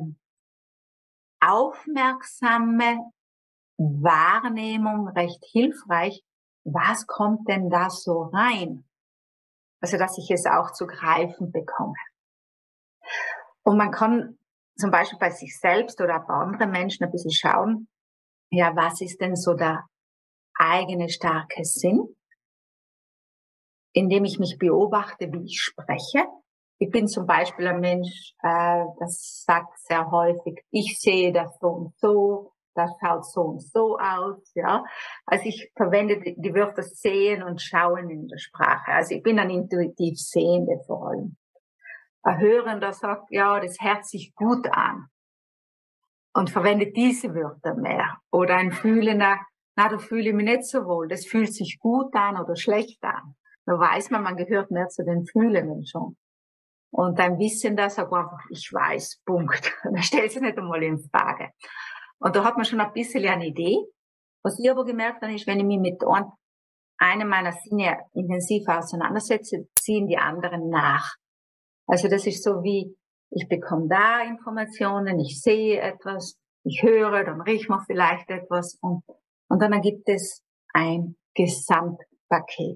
aufmerksame Wahrnehmung recht hilfreich. Was kommt denn da so rein? Also, dass ich es auch zu greifen bekomme. Und man kann zum Beispiel bei sich selbst oder bei anderen Menschen ein bisschen schauen, ja, was ist denn so der eigene starke Sinn, indem ich mich beobachte, wie ich spreche. Ich bin zum Beispiel ein Mensch, das sagt sehr häufig, ich sehe das so, das schaut so und so aus, ja. Also ich verwende die Wörter sehen und schauen in der Sprache. Also ich bin ein intuitiv Sehende vor allem. Ein Hörender sagt, ja, das hört sich gut an und verwendet diese Wörter mehr. Oder ein Fühlender, da fühle ich mich nicht so wohl, das fühlt sich gut an oder schlecht an. Da weiß man gehört mehr zu den Fühlenden schon. Und ein Wissender sagt einfach, ich weiß, Punkt. Da stellt sich nicht einmal in Frage. Und da hat man schon ein bisschen eine Idee. Was ich aber gemerkt habe, ist, wenn ich mich mit einem meiner Sinne intensiv auseinandersetze, ziehen die anderen nach. Also das ist so wie, ich bekomme da Informationen, ich sehe etwas, ich höre, dann rieche ich vielleicht etwas und dann ergibt es ein Gesamtpaket.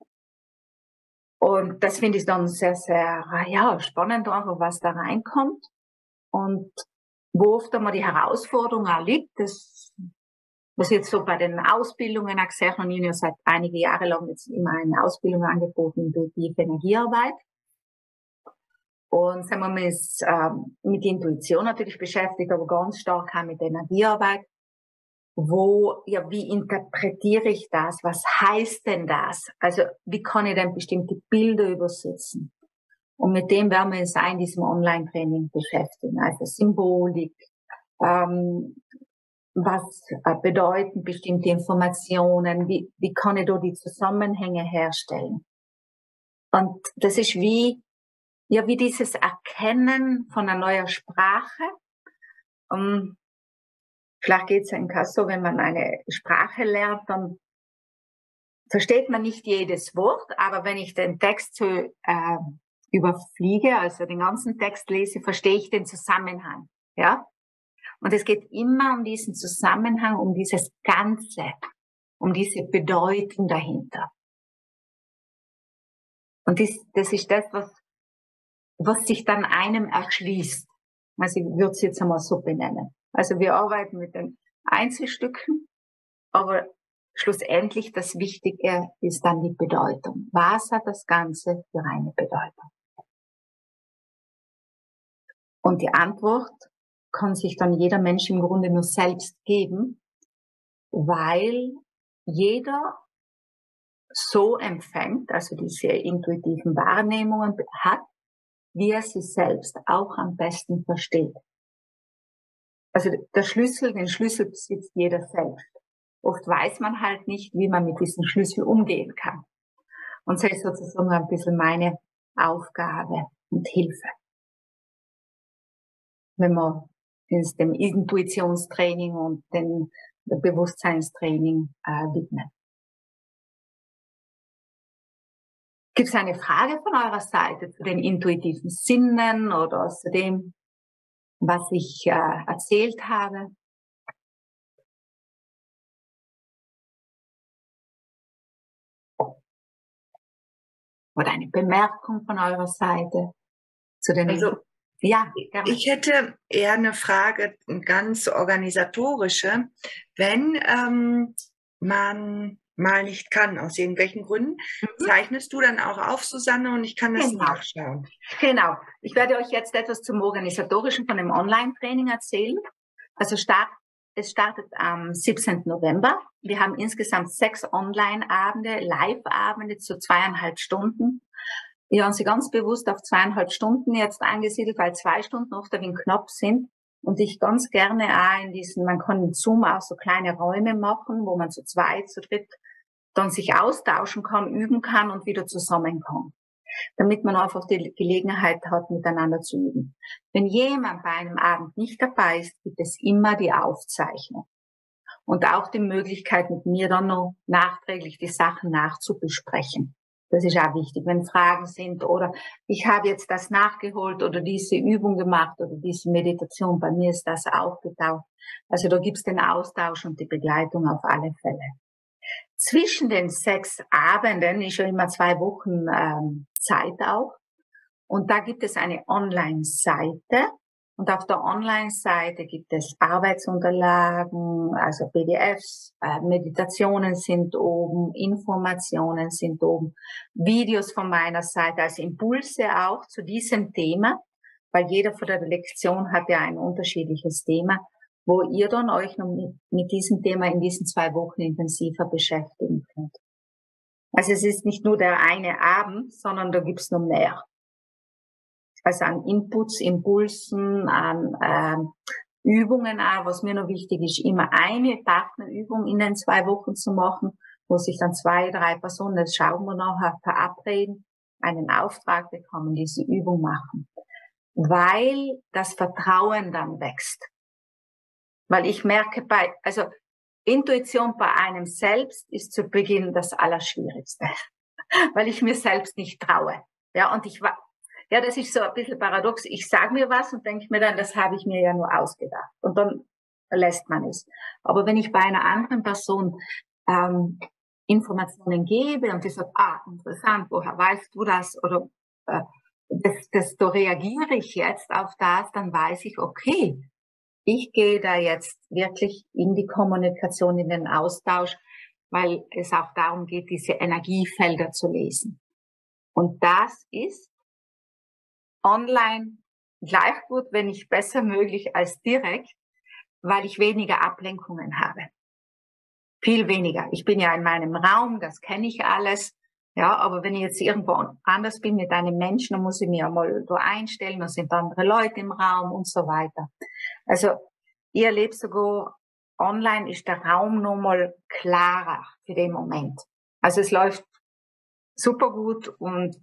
Und das finde ich dann sehr, sehr, spannend einfach, was da reinkommt. Und wo oft einmal die Herausforderung auch liegt, das, was jetzt so bei den Ausbildungen auch gesehen habe, ich habe seit einigen Jahren lang jetzt immer eine Ausbildung angeboten, intuitive Energiearbeit. Und sagen wir mal, ist mit Intuition natürlich beschäftigt, aber ganz stark auch mit Energiearbeit. Wie interpretiere ich das? Was heißt denn das? Also, wie kann ich denn bestimmte Bilder übersetzen? Und mit dem werden wir uns auch in diesem Online-Training beschäftigen. Also Symbolik, was bedeuten bestimmte Informationen? Wie kann ich da die Zusammenhänge herstellen? Und das ist wie dieses Erkennen von einer neuen Sprache. Vielleicht geht es Ihnen so, wenn man eine Sprache lernt, dann versteht man nicht jedes Wort, aber wenn ich den Text so überfliege, also den ganzen Text lese, verstehe ich den Zusammenhang. Ja? Und es geht immer um diesen Zusammenhang, um dieses Ganze, um diese Bedeutung dahinter. Und das ist das, was sich dann einem erschließt. Also ich würde es jetzt einmal so benennen. Also wir arbeiten mit den Einzelstücken, aber schlussendlich das Wichtige ist dann die Bedeutung. Was hat das Ganze für eine Bedeutung? Und die Antwort kann sich dann jeder Mensch im Grunde nur selbst geben, weil jeder so empfängt, also diese intuitiven Wahrnehmungen hat, wie er sie selbst auch am besten versteht. Also den Schlüssel besitzt jeder selbst. Oft weiß man halt nicht, wie man mit diesem Schlüssel umgehen kann. Und das ist sozusagen ein bisschen meine Aufgabe und Hilfe. Wenn man dem Intuitionstraining und dem Bewusstseinstraining widmet. Gibt es eine Frage von eurer Seite zu den intuitiven Sinnen oder zu dem, was ich erzählt habe? Oder eine Bemerkung von eurer Seite zu den... Also, ja, gerne. Ich hätte eher eine Frage, eine ganz organisatorische. Wenn man mal nicht kann, aus irgendwelchen Gründen, zeichnest du dann auch auf, Susanne, und ich kann das nachschauen. Genau. Ich werde euch jetzt etwas zum Organisatorischen von dem Online-Training erzählen. Also es startet am 17. November. Wir haben insgesamt 6 Online-Abende, Live-Abende zu 2,5 Stunden. Wir haben sie ganz bewusst auf 2,5 Stunden jetzt angesiedelt, weil 2 Stunden oft ein wenig knapp sind. Und ich ganz gerne auch man kann in Zoom auch so kleine Räume machen, wo man zu zweit, zu dritt dann sich austauschen kann, üben kann und wieder zusammenkommt. Damit man einfach die Gelegenheit hat, miteinander zu üben. Wenn jemand bei einem Abend nicht dabei ist, gibt es immer die Aufzeichnung. Und auch die Möglichkeit, mit mir dann noch nachträglich die Sachen nachzubesprechen. Das ist auch wichtig, wenn Fragen sind oder ich habe jetzt das nachgeholt oder diese Übung gemacht oder diese Meditation, bei mir ist das aufgetaucht. Also da gibt's den Austausch und die Begleitung auf alle Fälle. Zwischen den 6 Abenden ist ja immer 2 Wochen Zeit auch. Und da gibt es eine Online-Seite. Und auf der Online-Seite gibt es Arbeitsunterlagen, also PDFs, Meditationen sind oben, Informationen sind oben, Videos von meiner Seite, also Impulse auch zu diesem Thema, weil jeder von der Lektion hat ja ein unterschiedliches Thema, wo ihr dann euch noch mit diesem Thema in diesen 2 Wochen intensiver beschäftigen könnt. Also es ist nicht nur der eine Abend, sondern da gibt's noch mehr. Also an Inputs, Impulsen, an Übungen auch, was mir noch wichtig ist, immer eine Partnerübung in den 2 Wochen zu machen, wo sich dann 2, 3 Personen, das schauen wir nachher, verabreden, einen Auftrag bekommen, diese Übung machen. Weil das Vertrauen dann wächst. Weil ich merke also Intuition bei einem selbst ist zu Beginn das Allerschwierigste. Weil ich mir selbst nicht traue. Ja, und das ist so ein bisschen paradox. Ich sage mir was und denke mir dann, das habe ich mir ja nur ausgedacht. Und dann lässt man es. Aber wenn ich bei einer anderen Person Informationen gebe und die sagt, interessant, woher weißt du das? Oder da reagiere ich jetzt auf das, dann weiß ich, okay, ich gehe da jetzt wirklich in die Kommunikation, in den Austausch, weil es auch darum geht, diese Energiefelder zu lesen. Und das ist online gleich gut, wenn nicht besser möglich als direkt, weil ich weniger Ablenkungen habe. Viel weniger. Ich bin ja in meinem Raum, das kenne ich alles. Ja, aber wenn ich jetzt irgendwo anders bin mit einem Menschen, dann muss ich mich einmal da einstellen, da sind andere Leute im Raum und so weiter. Also, ihr erlebt sogar online ist der Raum nochmal klarer für den Moment. Also es läuft super gut und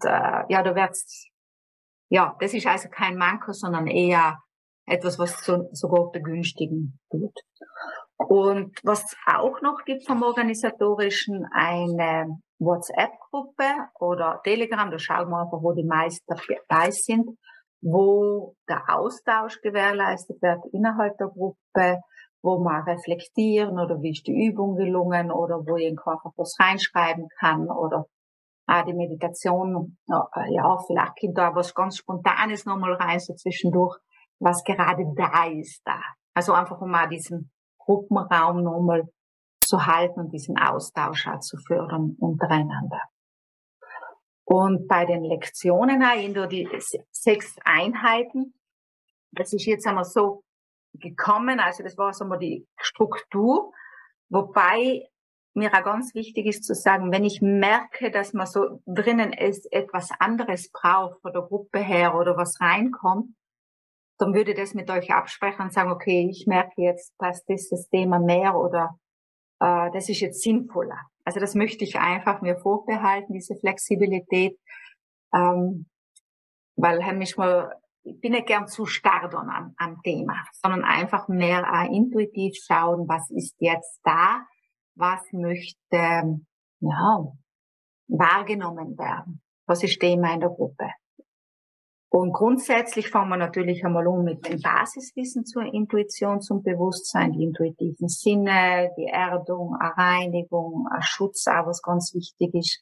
das ist also kein Manko, sondern eher etwas, was sogar begünstigen tut. Und was auch noch gibt vom Organisatorischen, eine WhatsApp-Gruppe oder Telegram, da schauen wir einfach, wo die meisten dabei sind, wo der Austausch gewährleistet wird innerhalb der Gruppe, wo wir reflektieren oder wie ist die Übung gelungen oder wo ich einfach was reinschreiben kann oder die Meditation, ja, vielleicht kommt da was ganz Spontanes nochmal rein, so zwischendurch, was gerade da ist da. Also einfach um auch diesen Gruppenraum nochmal zu halten und diesen Austausch auch zu fördern untereinander. Und bei den Lektionen auch in die 6 Einheiten, das ist jetzt einmal so gekommen, also das war so mal die Struktur, wobei mir auch ganz wichtig ist zu sagen, wenn ich merke, dass man so drinnen ist, etwas anderes braucht von der Gruppe her oder was reinkommt, dann würde ich das mit euch absprechen und sagen, okay, ich merke jetzt, dass dieses Thema mehr oder das ist jetzt sinnvoller. Also das möchte ich einfach mir vorbehalten, diese Flexibilität, weil ich bin nicht gern zu starr dann am Thema, sondern einfach mehr intuitiv schauen, was ist jetzt da, was möchte wahrgenommen werden, was ist Thema in der Gruppe. Und grundsätzlich fangen wir natürlich einmal mit dem Basiswissen zur Intuition, zum Bewusstsein, die intuitiven Sinne, die Erdung, eine Reinigung, ein Schutz, auch was ganz wichtig ist.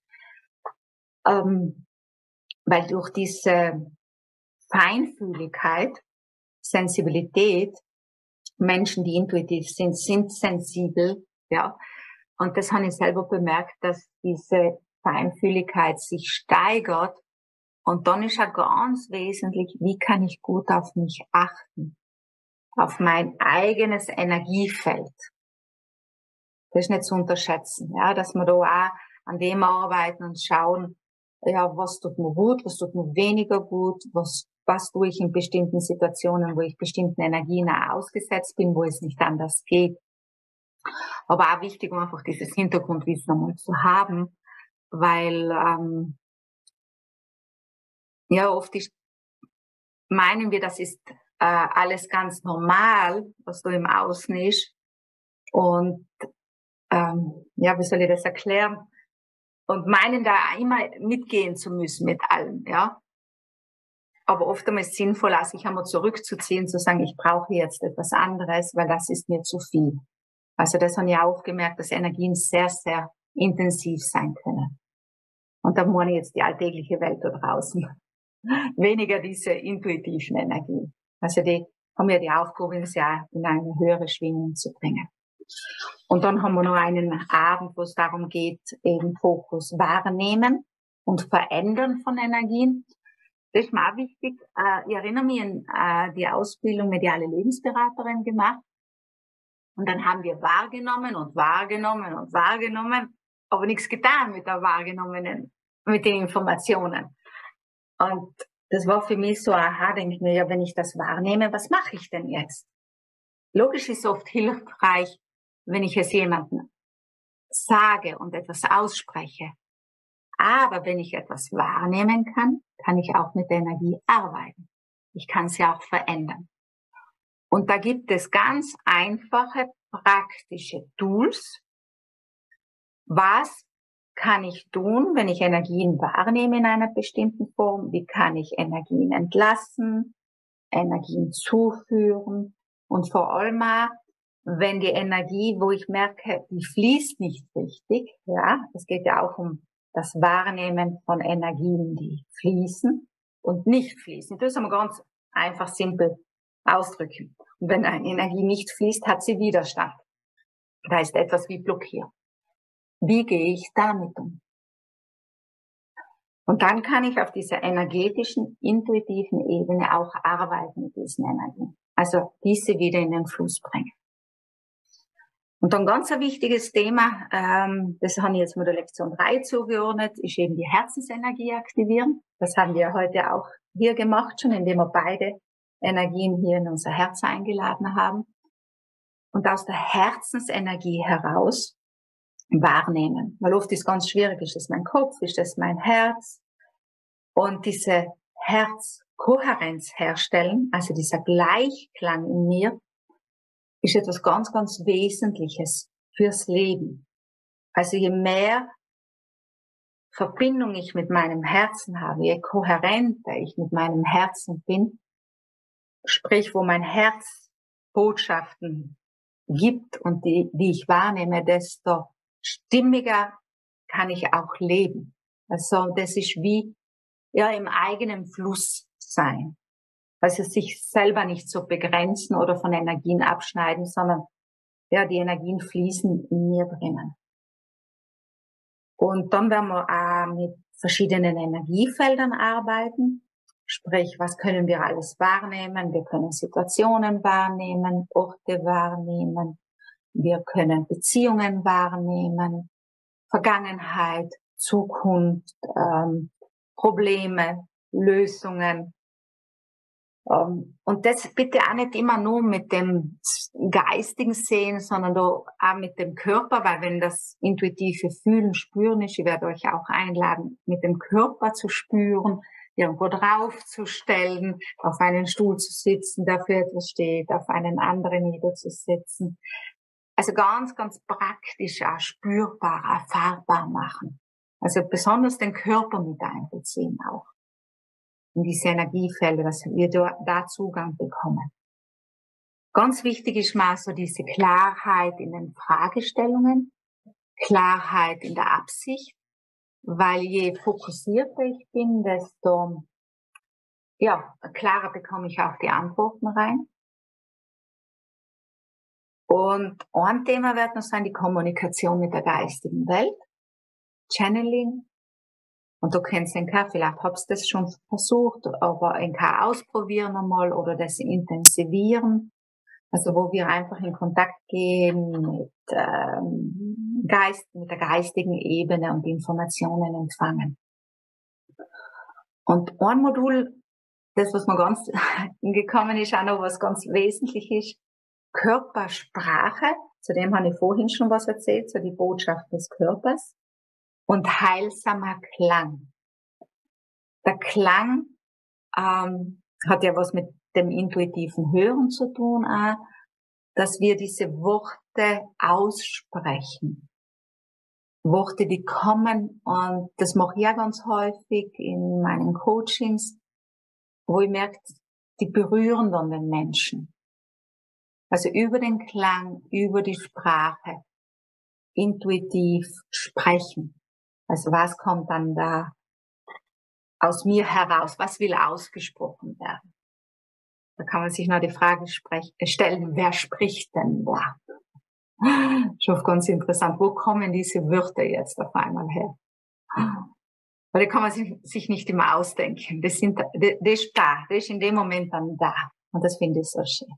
Weil durch diese Feinfühligkeit, Sensibilität, Menschen, die intuitiv sind, sind sensibel, ja. Und das habe ich selber bemerkt, dass diese Feinfühligkeit sich steigert. Und dann ist ja ganz wesentlich, wie kann ich gut auf mich achten, auf mein eigenes Energiefeld. Das ist nicht zu unterschätzen, ja, dass wir da auch an dem arbeiten und schauen, ja, was tut mir gut, was tut mir weniger gut, was tue ich in bestimmten Situationen, wo ich bestimmten Energien auch ausgesetzt bin, wo es nicht anders geht. Aber auch wichtig, um einfach dieses Hintergrundwissen einmal zu haben, weil ja, oft meinen wir, das ist alles ganz normal, was da im Außen ist. Und ja, wie soll ich das erklären? Und meinen da immer mitgehen zu müssen mit allem, ja. Aber oft einmal ist es sinnvoll, sich einmal zurückzuziehen, zu sagen, ich brauche jetzt etwas anderes, weil das ist mir zu viel. Also das habe ich auch gemerkt, dass Energien sehr, sehr intensiv sein können. Und da meine ich jetzt die alltägliche Welt da draußen. Weniger diese intuitiven Energien. Also die haben ja die Aufgabe, das ja in eine höhere Schwingung zu bringen. Und dann haben wir noch einen Abend, wo es darum geht, eben Fokus wahrnehmen und verändern von Energien. Das ist mir auch wichtig. Ich erinnere mich an die Ausbildung mediale Lebensberaterin gemacht. Und dann haben wir wahrgenommen und wahrgenommen und wahrgenommen, aber nichts getan mit der wahrgenommenen, mit den Informationen. Und das war für mich so, aha, denke ich mir, ja, wenn ich das wahrnehme, was mache ich denn jetzt? Logisch ist oft hilfreich, wenn ich es jemandem sage und etwas ausspreche. Aber wenn ich etwas wahrnehmen kann, kann ich auch mit der Energie arbeiten. Ich kann sie auch verändern. Und da gibt es ganz einfache, praktische Tools. Was kann ich tun, wenn ich Energien wahrnehme in einer bestimmten Form? Wie kann ich Energien entlassen, Energien zuführen? Und vor allem auch, wenn die Energie, wo ich merke, die fließt nicht richtig, ja, es geht ja auch um das Wahrnehmen von Energien, die fließen und nicht fließen. Das ist einmal ganz einfach, simpel ausdrücken. Und wenn eine Energie nicht fließt, hat sie Widerstand. Da ist etwas wie blockiert. Wie gehe ich damit um? Und dann kann ich auf dieser energetischen, intuitiven Ebene auch arbeiten mit diesen Energien. Also diese wieder in den Fluss bringen. Und dann ganz ein wichtiges Thema, das habe ich jetzt mit der Lektion 3 zugeordnet, ist eben die Herzensenergie aktivieren. Das haben wir heute auch hier gemacht, schon indem wir beide Energien hier in unser Herz eingeladen haben. Und aus der Herzensenergie heraus wahrnehmen. Weil oft ist ganz schwierig, ist das mein Kopf, ist das mein Herz? Und diese Herzkohärenz herstellen, also dieser Gleichklang in mir, ist etwas ganz, ganz Wesentliches fürs Leben. Also je mehr Verbindung ich mit meinem Herzen habe, je kohärenter ich mit meinem Herzen bin, sprich, wo mein Herz Botschaften gibt und die ich wahrnehme, desto stimmiger kann ich auch leben. Also das ist wie im eigenen Fluss sein. Also sich selber nicht so begrenzen oder von Energien abschneiden, sondern die Energien fließen in mir drinnen. Und dann werden wir auch mit verschiedenen Energiefeldern arbeiten. Sprich, was können wir alles wahrnehmen? Wir können Situationen wahrnehmen, Orte wahrnehmen. Wir können Beziehungen wahrnehmen, Vergangenheit, Zukunft, Probleme, Lösungen. Und das bitte auch nicht immer nur mit dem geistigen Sehen, sondern auch mit dem Körper, weil wenn das intuitive Fühlen, Spüren ist, ich werde euch auch einladen, mit dem Körper zu spüren, irgendwo draufzustellen, auf einen Stuhl zu sitzen, der für etwas steht, auf einen anderen niederzusetzen. Also ganz, ganz praktisch auch spürbar, erfahrbar machen. Also besonders den Körper mit einbeziehen auch. In diese Energiefelder, dass wir da Zugang bekommen. Ganz wichtig ist mal so diese Klarheit in den Fragestellungen, Klarheit in der Absicht, weil je fokussierter ich bin, desto klarer bekomme ich auch die Antworten rein. Und ein Thema wird noch sein, die Kommunikation mit der geistigen Welt, Channeling. Und du kennst den K, vielleicht habt ihr das schon versucht, aber den K ausprobieren einmal oder das intensivieren. Also wo wir einfach in Kontakt gehen mit mit der geistigen Ebene und Informationen empfangen. Und ein Modul, das was mir ganz gekommen ist, auch noch was ganz wesentlich ist, Körpersprache, zu dem habe ich vorhin schon was erzählt, so die Botschaft des Körpers. Und heilsamer Klang. Der Klang hat ja was mit dem intuitiven Hören zu tun, auch, dass wir diese Worte aussprechen. Worte, die kommen, und das mache ich ja ganz häufig in meinen Coachings, wo ich merke, die berühren dann den Menschen. Also über den Klang, über die Sprache, intuitiv sprechen. Also was kommt dann da aus mir heraus? Was will ausgesprochen werden? Da kann man sich noch die Frage stellen, wer spricht denn da? Schon ganz interessant. Wo kommen diese Wörter jetzt auf einmal her? Weil da kann man sich nicht immer ausdenken. Das ist da. Das ist in dem Moment dann da. Und das finde ich so schön.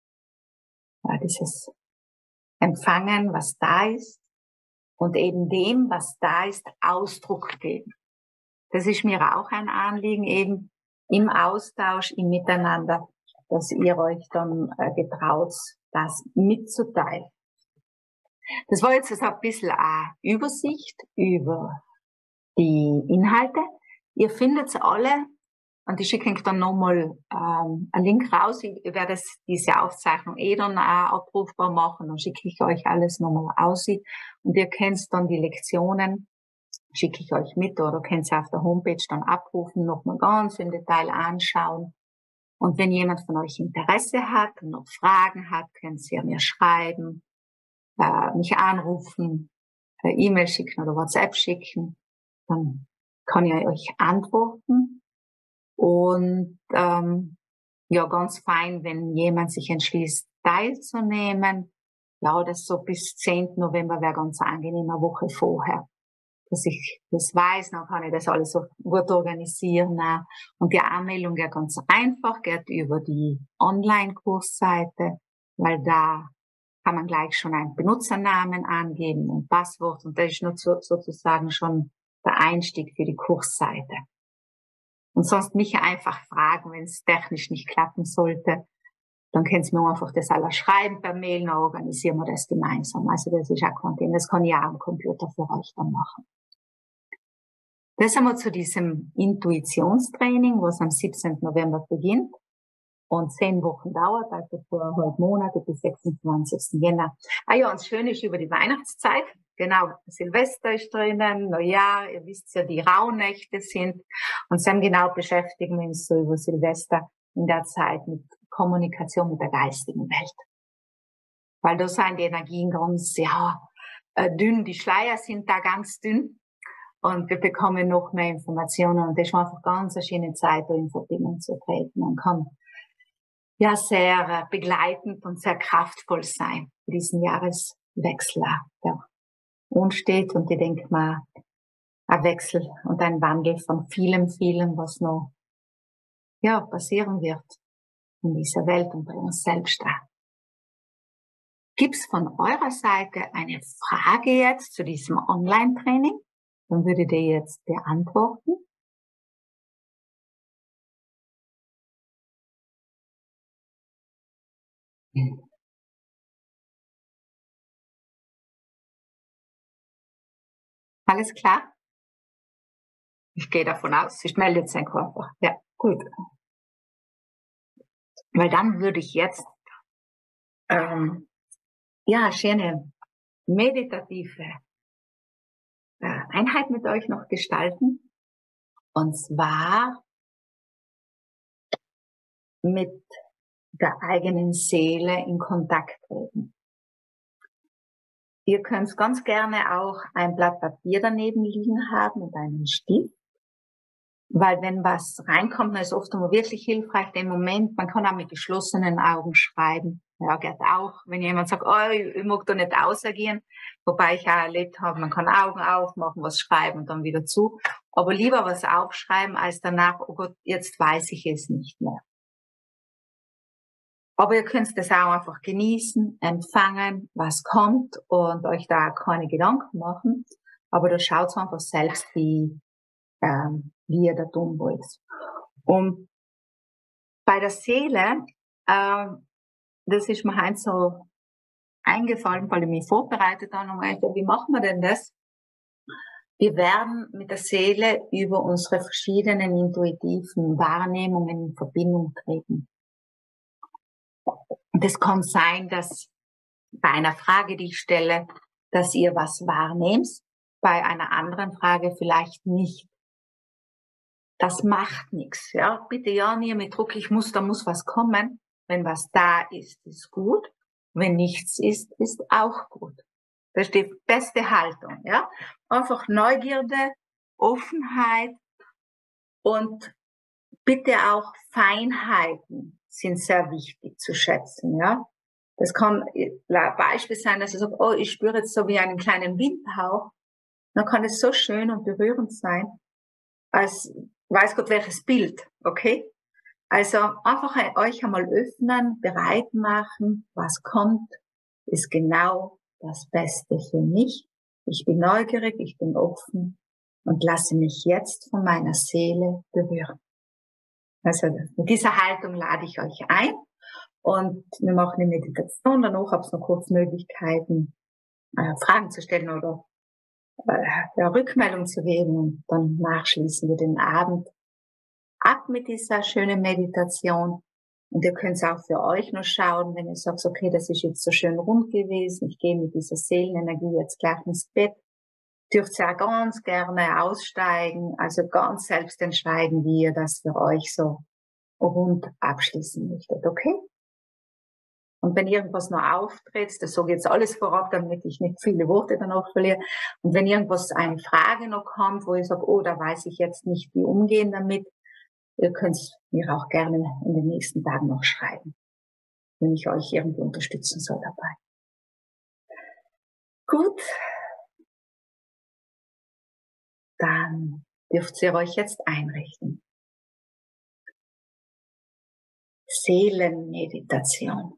Ja, dieses Empfangen, was da ist, und eben dem, was da ist, Ausdruck geben. Das ist mir auch ein Anliegen, eben im Austausch, im Miteinander, dass ihr euch dann getraut, das mitzuteilen. Das war jetzt ein bisschen eine Übersicht über die Inhalte. Ihr findet alle, und ich schicke euch dann nochmal einen Link raus. Ich werde diese Aufzeichnung dann auch abrufbar machen, dann schicke ich euch alles nochmal aus. Und ihr kennt dann die Lektionen, schicke ich euch mit, oder könnt ihr auf der Homepage dann abrufen, nochmal ganz im Detail anschauen. Und wenn jemand von euch Interesse hat und noch Fragen hat, könnt ihr mir schreiben, mich anrufen, E-Mail schicken oder WhatsApp schicken. Dann kann ich euch antworten. Und ganz fein, wenn jemand sich entschließt, teilzunehmen. Ja, das so bis 10. November wäre ganz angenehm, eine Woche vorher. Dass ich das weiß, dann kann ich das alles so gut organisieren. Und die Anmeldung geht ganz einfach, geht über die Online-Kursseite, weil da kann man gleich schon einen Benutzernamen angeben und Passwort. Und das ist nur sozusagen schon der Einstieg für die Kursseite. Und sonst mich einfach fragen, wenn es technisch nicht klappen sollte, dann könnt ihr mir einfach das alles schreiben per Mail, dann organisieren wir das gemeinsam. Also das ist auch kein Thema, das kann ich auch am Computer für euch dann machen. Das haben wir zu diesem Intuitionstraining, was am 17. November beginnt. und 10 Wochen dauert, also für 12 Monate bis 26. Jänner. Ah ja, und das Schöne ist über die Weihnachtszeit. Genau, Silvester ist drinnen, Neujahr, ihr wisst ja, die Rauhnächte sind. Und dann genau beschäftigen wir uns so über Silvester in der Zeit mit Kommunikation mit der geistigen Welt. Weil da sind die Energien ganz, ja, dünn, die Schleier sind da ganz dünn. Und wir bekommen noch mehr Informationen. Und das ist einfach ganz eine schöne Zeit, da in Verbindung zu treten. Man kann ja sehr begleitend und sehr kraftvoll sein für diesen Jahreswechsel, der uns steht. Und ich denke mal, ein Wechsel und ein Wandel von vielem, was noch ja, passieren wird in dieser Welt und bei uns selbst auch. Gibt's von eurer Seite eine Frage jetzt zu diesem Online-Training? Dann würdet ihr jetzt beantworten. Alles klar? Ich gehe davon aus, sie meldet sein Körper. Ja, gut. Weil dann würde ich jetzt ja, schöne meditative Einheit mit euch noch gestalten. Und zwar mit der eigenen Seele in Kontakt treten. Ihr könnt ganz gerne auch ein Blatt Papier daneben liegen haben und einen Stift. Weil wenn was reinkommt, dann ist oft immer wirklich hilfreich, den Moment, man kann auch mit geschlossenen Augen schreiben. Ja, geht auch, wenn jemand sagt, oh, ich mag da nicht ausagieren, wobei ich auch erlebt habe, man kann Augen aufmachen, was schreiben und dann wieder zu. Aber lieber was aufschreiben, als danach, oh Gott, jetzt weiß ich es nicht mehr. Aber ihr könnt das auch einfach genießen, empfangen, was kommt und euch da keine Gedanken machen. Aber da schaut einfach selbst, wie ihr da tun wollt. Und bei der Seele, das ist mir halt so eingefallen, weil ich mich vorbereitet habe und meinte, wie machen wir denn das? Wir werden mit der Seele über unsere verschiedenen intuitiven Wahrnehmungen in Verbindung treten. Und es kann sein, dass bei einer Frage, die ich stelle, dass ihr was wahrnehmt, bei einer anderen Frage vielleicht nicht. Das macht nichts, ja. Bitte ja nie mit Druck, da muss was kommen. Wenn was da ist, ist gut. Wenn nichts ist, ist auch gut. Das ist die beste Haltung, ja. Einfach Neugierde, Offenheit und bitte auch Feinheiten sind sehr wichtig zu schätzen, ja. Das kann ein Beispiel sein, dass ich sage, oh, ich spüre jetzt so wie einen kleinen Windhauch. Dann kann es so schön und berührend sein, als weiß Gott welches Bild, okay? Also einfach euch einmal öffnen, bereit machen, was kommt, ist genau das Beste für mich. Ich bin neugierig, ich bin offen und lasse mich jetzt von meiner Seele berühren. Also mit dieser Haltung lade ich euch ein und wir machen die Meditation. Danach habt ihr noch kurz Möglichkeiten, Fragen zu stellen oder Rückmeldung zu geben und dann nachschließen wir den Abend ab mit dieser schönen Meditation. Und ihr könnt es auch für euch noch schauen, wenn ihr sagt, okay, das ist jetzt so schön rund gewesen, ich gehe mit dieser Seelenenergie jetzt gleich ins Bett. Dürft ihr auch ganz gerne aussteigen, also ganz selbst entscheiden, wie ihr das für euch so rund abschließen möchtet, okay? Und wenn irgendwas noch auftritt, das sage ich jetzt alles vorab, damit ich nicht viele Worte danach verliere. Und wenn irgendwas, eine Frage noch kommt, wo ich sage, oh, da weiß ich jetzt nicht, wie umgehen damit, ihr könnt mir auch gerne in den nächsten Tagen noch schreiben, wenn ich euch irgendwie unterstützen soll dabei. Gut, dann dürft ihr euch jetzt einrichten. Seelenmeditation.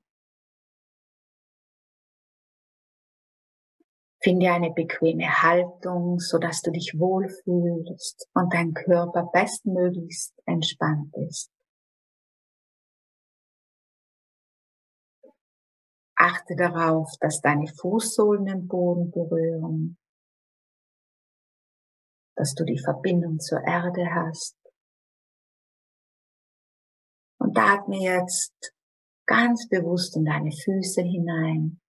Finde eine bequeme Haltung, so dass du dich wohlfühlst und dein Körper bestmöglichst entspannt ist. Achte darauf, dass deine Fußsohlen den Boden berühren, dass du die Verbindung zur Erde hast Und atme jetzt ganz bewusst in deine Füße hinein,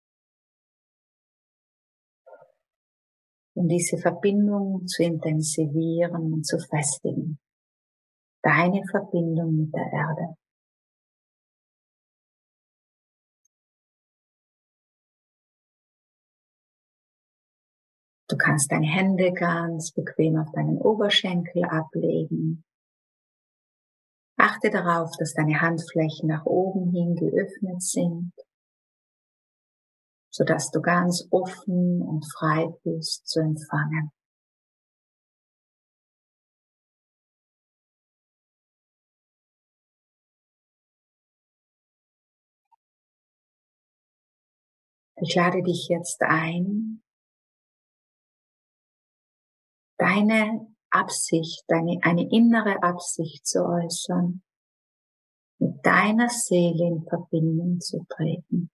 um diese Verbindung zu intensivieren und zu festigen. Deine Verbindung mit der Erde. Du kannst deine Hände ganz bequem auf deinen Oberschenkel ablegen. Achte darauf, dass deine Handflächen nach oben hin geöffnet sind, sodass du ganz offen und frei bist zu empfangen. Ich lade dich jetzt ein, deine Absicht, eine innere Absicht zu äußern, mit deiner Seele in Verbindung zu treten.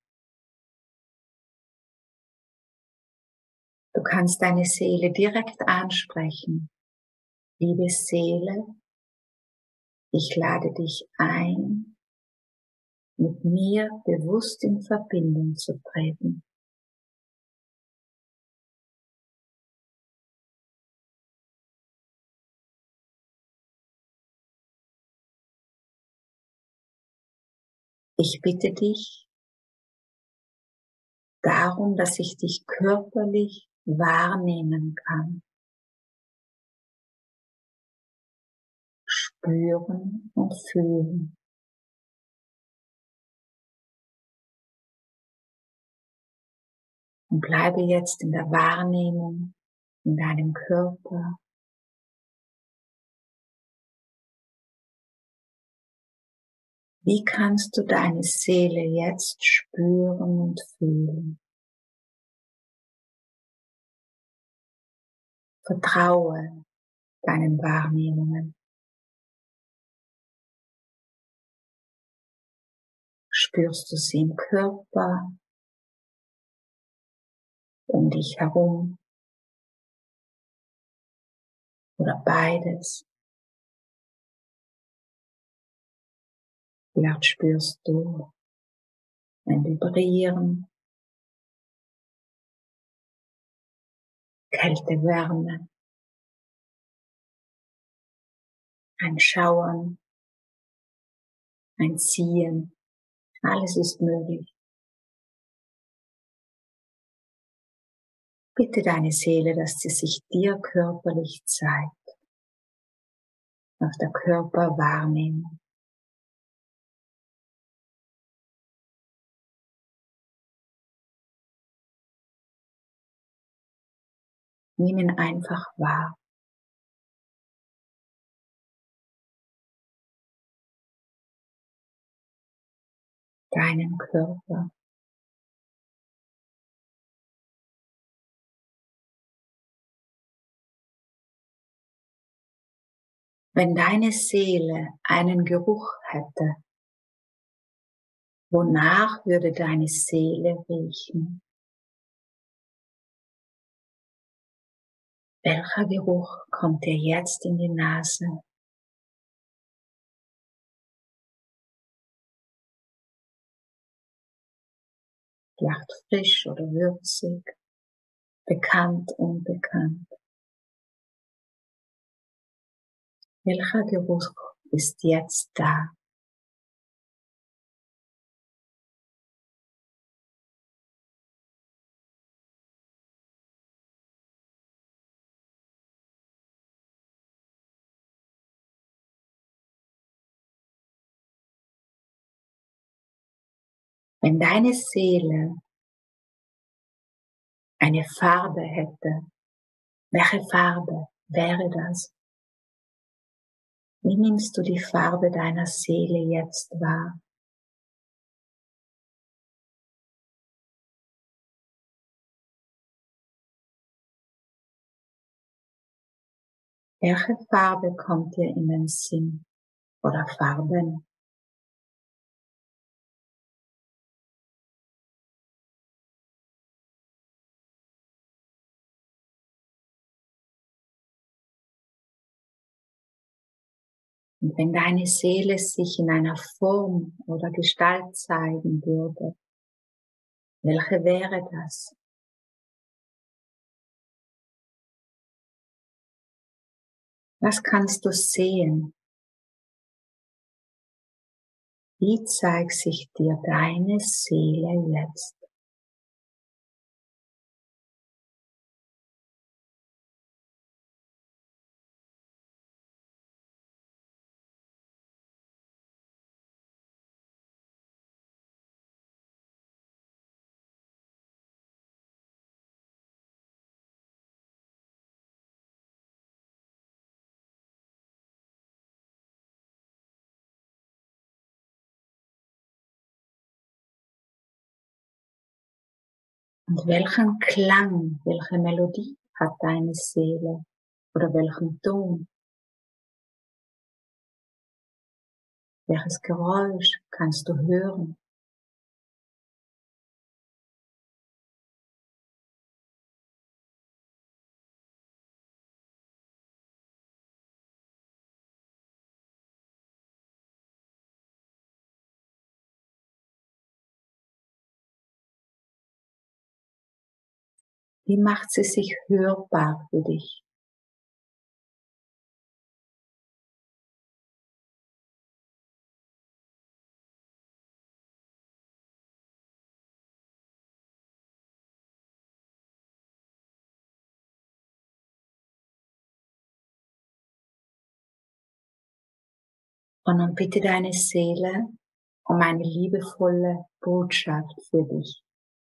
Du kannst deine Seele direkt ansprechen. Liebe Seele, ich lade dich ein, mit mir bewusst in Verbindung zu treten. Ich bitte dich darum, dass ich dich körperlich wahrnehmen kann, spüren und fühlen. Und bleibe jetzt in der Wahrnehmung in deinem Körper. Wie kannst du deine Seele jetzt spüren und fühlen? Vertraue deinen Wahrnehmungen. Spürst du sie im Körper, um dich herum oder beides? Vielleicht spürst du ein Vibrieren, Kälte, Wärme, ein Schauern, ein Ziehen. Alles ist möglich. Bitte deine Seele, dass sie sich dir körperlich zeigt, auf der Körperwahrnehmung. Nimm ihn einfach wahr. Deinen Körper. Wenn deine Seele einen Geruch hätte, wonach würde deine Seele riechen? Welcher Geruch kommt dir jetzt in die Nase? Vielleicht frisch oder würzig, bekannt, unbekannt. Welcher Geruch ist jetzt da? Wenn deine Seele eine Farbe hätte, welche Farbe wäre das? Wie nimmst du die Farbe deiner Seele jetzt wahr? Welche Farbe kommt dir in den Sinn oder Farben? Und wenn deine Seele sich in einer Form oder Gestalt zeigen würde, welche wäre das? Was kannst du sehen? Wie zeigt sich dir deine Seele jetzt? Und welchen Klang, welche Melodie hat deine Seele oder welchen Ton? Welches Geräusch kannst du hören? Wie macht sie sich hörbar für dich? Und nun bitte deine Seele um eine liebevolle Botschaft für dich.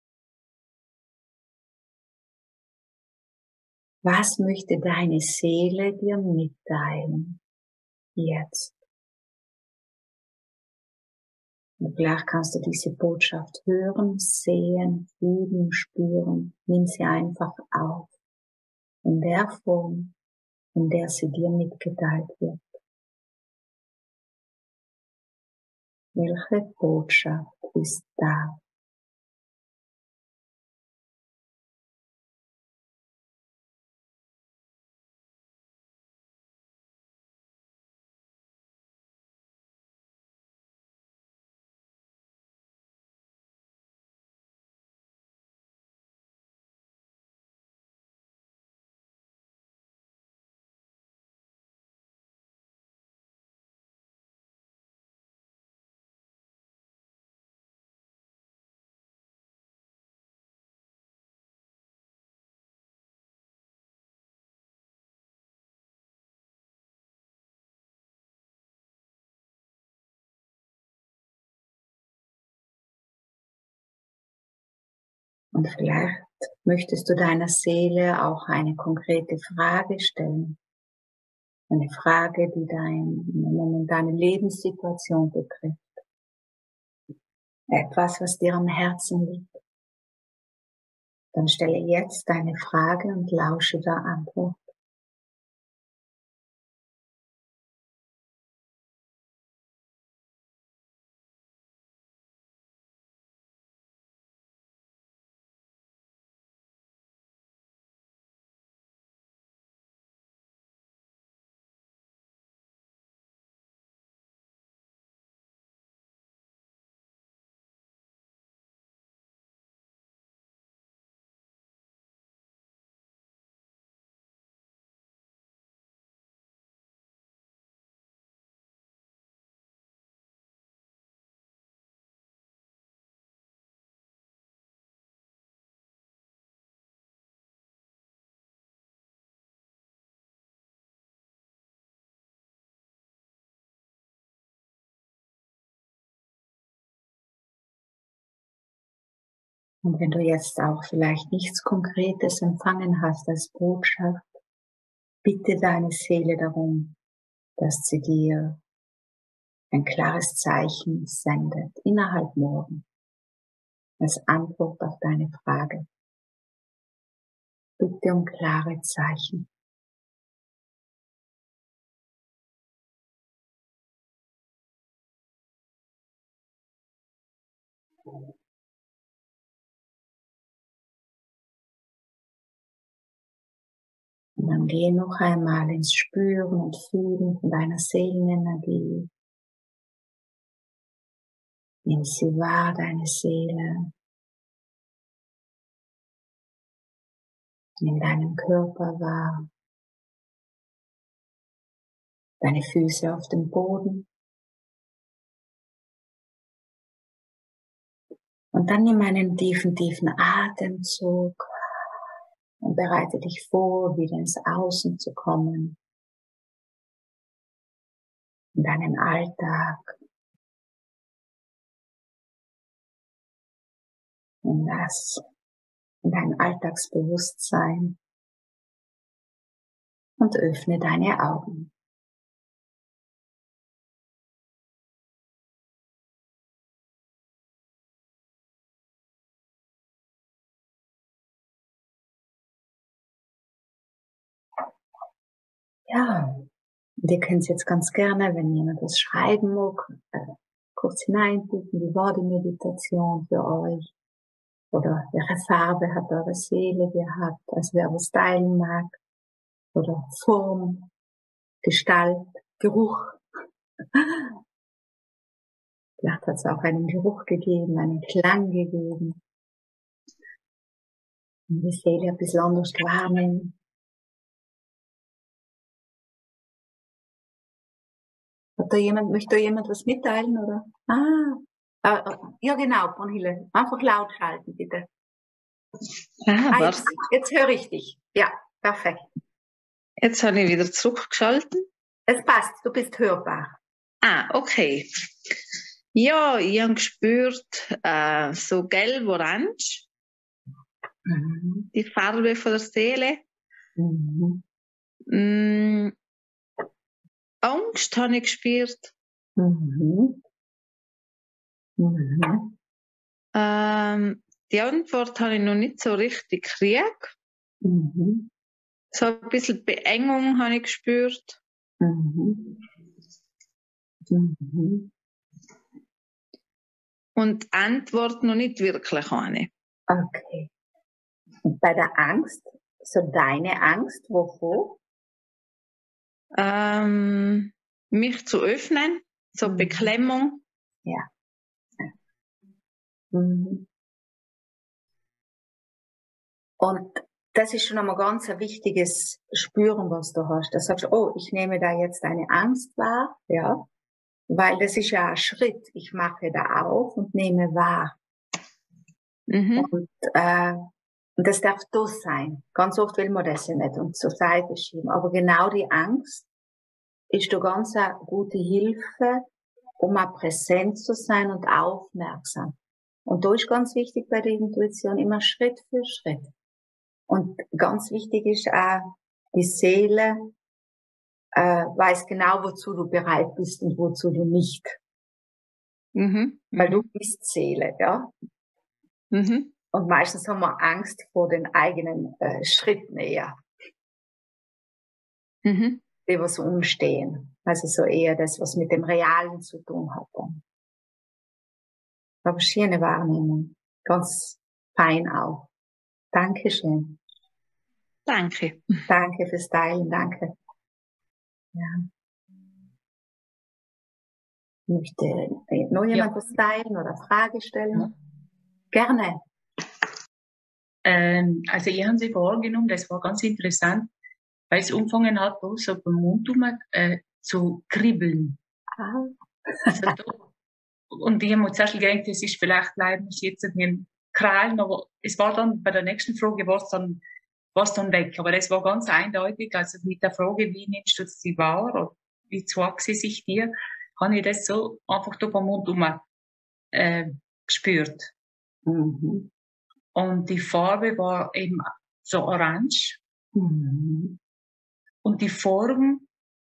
Was möchte deine Seele dir mitteilen jetzt? Und gleich kannst du diese Botschaft hören, sehen, fühlen, spüren. Nimm sie einfach auf, in der Form, in der sie dir mitgeteilt wird. Welche Botschaft ist da? Und vielleicht möchtest du deiner Seele auch eine konkrete Frage stellen. Eine Frage, die deine momentane Lebenssituation betrifft. Etwas, was dir am Herzen liegt. Dann stelle jetzt deine Frage und lausche der Antwort. Und wenn du jetzt auch vielleicht nichts Konkretes empfangen hast als Botschaft, bitte deine Seele darum, dass sie dir ein klares Zeichen sendet, innerhalb morgen, als Antwort auf deine Frage. Bitte um klare Zeichen. Und dann geh noch einmal ins Spüren und Fühlen von deiner Seelenenergie. Nimm sie wahr, deine Seele. Nimm deinen Körper wahr. Deine Füße auf dem Boden. Und dann nimm einen tiefen, tiefen Atemzug und bereite dich vor, wieder ins Außen zu kommen. In deinen Alltag. In dein Alltagsbewusstsein. Und öffne deine Augen. Ja, und ihr könnt jetzt ganz gerne, wenn jemand das schreiben mag, kurz hineingucken, wie war die Meditation für euch? Oder welche Farbe hat eure Seele gehabt, also wer was teilen mag? Oder Form, Gestalt, Geruch. Vielleicht hat es auch einen Geruch gegeben, einen Klang gegeben. Und die Seele ein bisschen anders wahrnehmen. Möchte da jemand was mitteilen, oder? Ja genau, Brunhilde. Einfach laut schalten, bitte. Jetzt höre ich dich. Ja, perfekt. Jetzt habe ich wieder zurückgeschaltet. Es passt, du bist hörbar. Okay. Ja, ich habe gespürt, so gelb-orange. Die Farbe von der Seele. Angst habe ich gespürt. Die Antwort habe ich noch nicht so richtig gekriegt. So ein bisschen Beengung habe ich gespürt. Und Antwort noch nicht wirklich eine. Okay. Und bei der Angst, so deine Angst, wovor? Mich zu öffnen, so Beklemmung. Ja. Und das ist schon einmal ganz ein wichtiges Spüren, was du hast. Da sagst du, oh, ich nehme da jetzt eine Angst wahr, ja, weil das ist ja ein Schritt. Ich mache da auf und nehme wahr. Und das darf das sein. Ganz oft will man das ja nicht und zur Seite schieben. Aber genau die Angst ist da ganz eine gute Hilfe, um auch präsent zu sein und aufmerksam. Und da ist ganz wichtig bei der Intuition immer Schritt für Schritt. Und ganz wichtig ist auch, die Seele weiß genau, wozu du bereit bist und wozu du nicht. Weil du bist Seele, ja. Und meistens haben wir Angst vor den eigenen Schritten eher. Die was umstehen. Also so eher das, was mit dem Realen zu tun hat. Aber schöne Wahrnehmung. Ganz fein auch. Dankeschön. Danke. Danke fürs Teilen, danke. Ja. Möchte noch jemand was teilen oder Frage stellen? Gerne. Also ich habe sie vorgenommen, das war ganz interessant, weil es angefangen hat, so beim Mund zu kribbeln. Also und ich habe mir zuerst gedacht, das ist vielleicht leider jetzt ein Krallen, aber es war dann bei der nächsten Frage war es dann weg. Aber das war ganz eindeutig, also mit der Frage, wie nimmst du sie wahr oder wie zeigt sie sich dir, habe ich das so einfach da beim Mund gespürt. Und die Farbe war eben so orange. Und die Form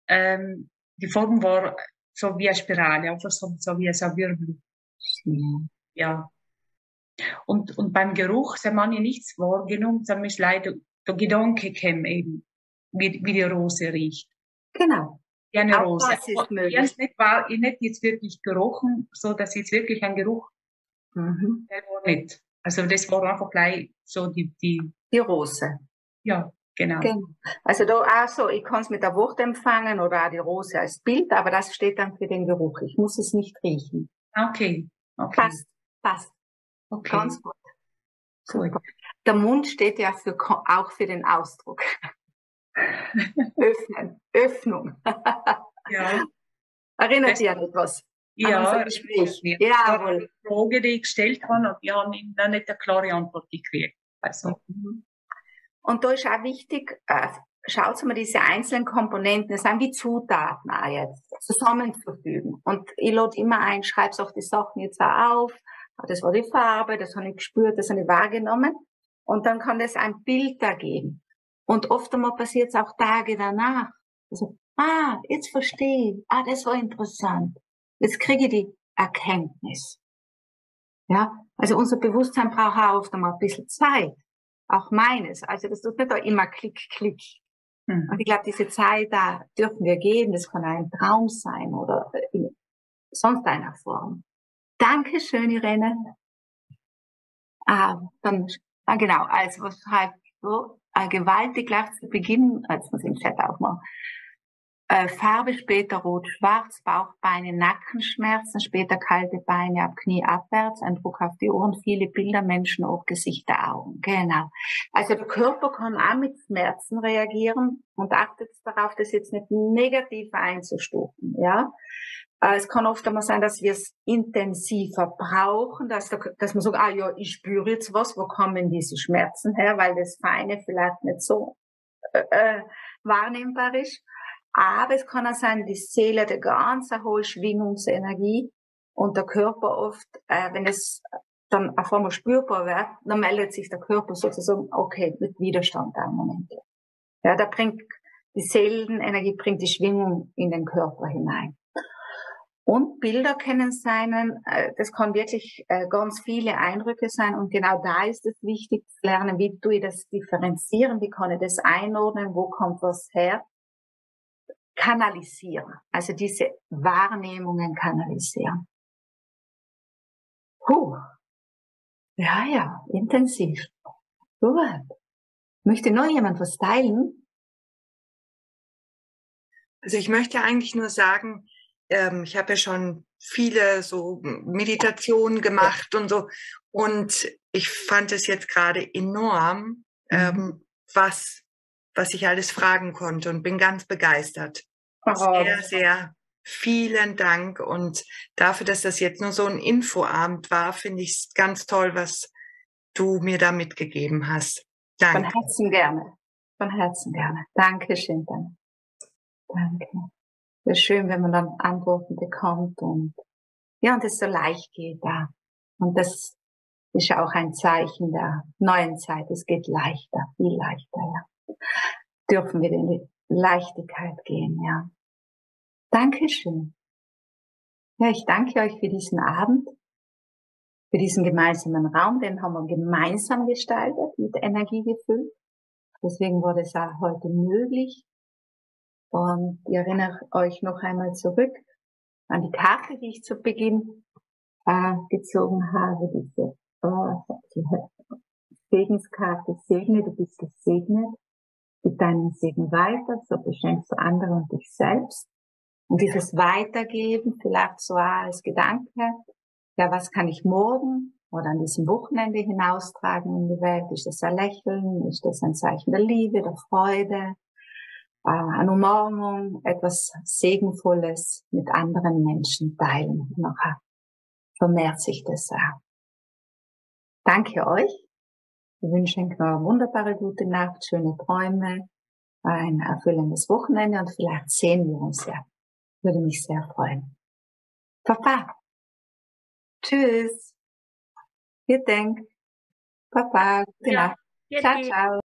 war so wie eine Spirale, einfach so wie ein Wirbel. Ja. Und beim Geruch, da habe ich nichts wahrgenommen, da ist leider der Gedanke kam eben, wie die Rose riecht. Genau. Ja, eine auch Rose. Das ist möglich. Ich nicht jetzt wirklich gerochen, so dass jetzt wirklich ein Geruch der war nicht. Also das war einfach gleich so die Rose. Ja, Genau. Also da auch so, ich kann es mit der Wort empfangen oder auch die Rose als Bild, aber das steht dann für den Geruch. Ich muss es nicht riechen. Okay. Passt. Okay. Ganz gut. Gut. Der Mund steht ja auch für den Ausdruck. Öffnung. Ja. Erinnert ihr an etwas? An Ja, unser Gespräch? Jawohl. Eine Frage, die ich gestellt habe, aber ich habe noch nicht eine klare Antwort gekriegt. Also. Und da ist auch wichtig, schaut mal diese einzelnen Komponenten, das sind wie Zutaten auch jetzt, zusammenzufügen. Und ich lade immer ein, schreibe auch die Sachen jetzt auch auf. Das war die Farbe, das habe ich gespürt, das habe ich wahrgenommen. Und dann kann das ein Bild ergeben. Und oft einmal passiert es auch Tage danach. Also, jetzt verstehe ich. Das war interessant. Jetzt kriege ich die Erkenntnis. Ja, also unser Bewusstsein braucht auch oft einmal ein bisschen Zeit. Auch meines. Also das tut nicht immer Klick, Klick. Und ich glaube, diese Zeit, da dürfen wir geben. Das kann ein Traum sein oder in sonst einer Form. Dankeschön, Irene. Genau, also was schreibt so? Gewaltig gleich zu Beginn, jetzt muss ich den Chat aufmachen. Farbe später rot-schwarz, Bauchbeine, Nackenschmerzen, später kalte Beine ab Knie abwärts, ein Druck auf die Ohren, viele Bilder, Menschen, auch Gesichter, Augen. Genau. Also der Körper kann auch mit Schmerzen reagieren und achtet darauf, das jetzt nicht negativ einzustufen. Ja, es kann oft einmal sein, dass wir es intensiver brauchen, dass man sagt, ja, ich spüre jetzt was, wo kommen diese Schmerzen her, weil das Feine vielleicht nicht so wahrnehmbar ist. Aber es kann auch sein, die Seele hat eine ganz hohe Schwingungsenergie und der Körper oft, wenn es dann auf einmal spürbar wird, dann meldet sich der Körper sozusagen, okay, mit Widerstand da im Moment. Ja, da bringt die Seelenenergie, bringt die Schwingung in den Körper hinein. Und Bilder können sein, das kann wirklich ganz viele Eindrücke sein und genau da ist es wichtig zu lernen, wie tue ich das differenzieren, wie kann ich das einordnen, wo kommt was her. Kanalisieren, also diese Wahrnehmungen kanalisieren. Ja, intensiv. Gut. Möchte noch jemand was teilen? Also ich möchte eigentlich nur sagen, ich habe ja schon viele so Meditationen gemacht und so und ich fand es jetzt gerade enorm, was ich alles fragen konnte und bin ganz begeistert. Sehr, sehr vielen Dank und dafür, dass das jetzt nur so ein Infoabend war, finde ich es ganz toll, was du mir da mitgegeben hast. Danke. Von Herzen gerne. Von Herzen gerne. Dankeschön. Danke. Es ist schön, wenn man dann Antworten bekommt und es so leicht geht da. Und das ist auch ein Zeichen der neuen Zeit. Es geht leichter, viel leichter, ja. Dürfen wir in die Leichtigkeit gehen, ja. Dankeschön. Ja, ich danke euch für diesen Abend, für diesen gemeinsamen Raum, den haben wir gemeinsam gestaltet, mit Energie gefüllt. Deswegen wurde es auch heute möglich. Und ich erinnere euch noch einmal zurück an die Karte, die ich zu Beginn gezogen habe, diese Segenskarte, segne, du bist gesegnet, gib deinen Segen weiter, so beschenkst du andere und dich selbst. Und dieses Weitergeben, vielleicht so als Gedanke, ja, was kann ich morgen oder an diesem Wochenende hinaustragen in die Welt? Ist das ein Lächeln? Ist das ein Zeichen der Liebe, der Freude? Eine Umarmung, etwas Segenvolles mit anderen Menschen teilen. Nachher vermehrt sich das auch. Danke euch. Ich wünsche euch noch eine wunderbare gute Nacht, schöne Träume, ein erfüllendes Wochenende und vielleicht sehen wir uns ja. Würde mich sehr freuen. Papa. Tschüss. Ihr denkt. Papa. Gute Nacht. Ciao, ciao.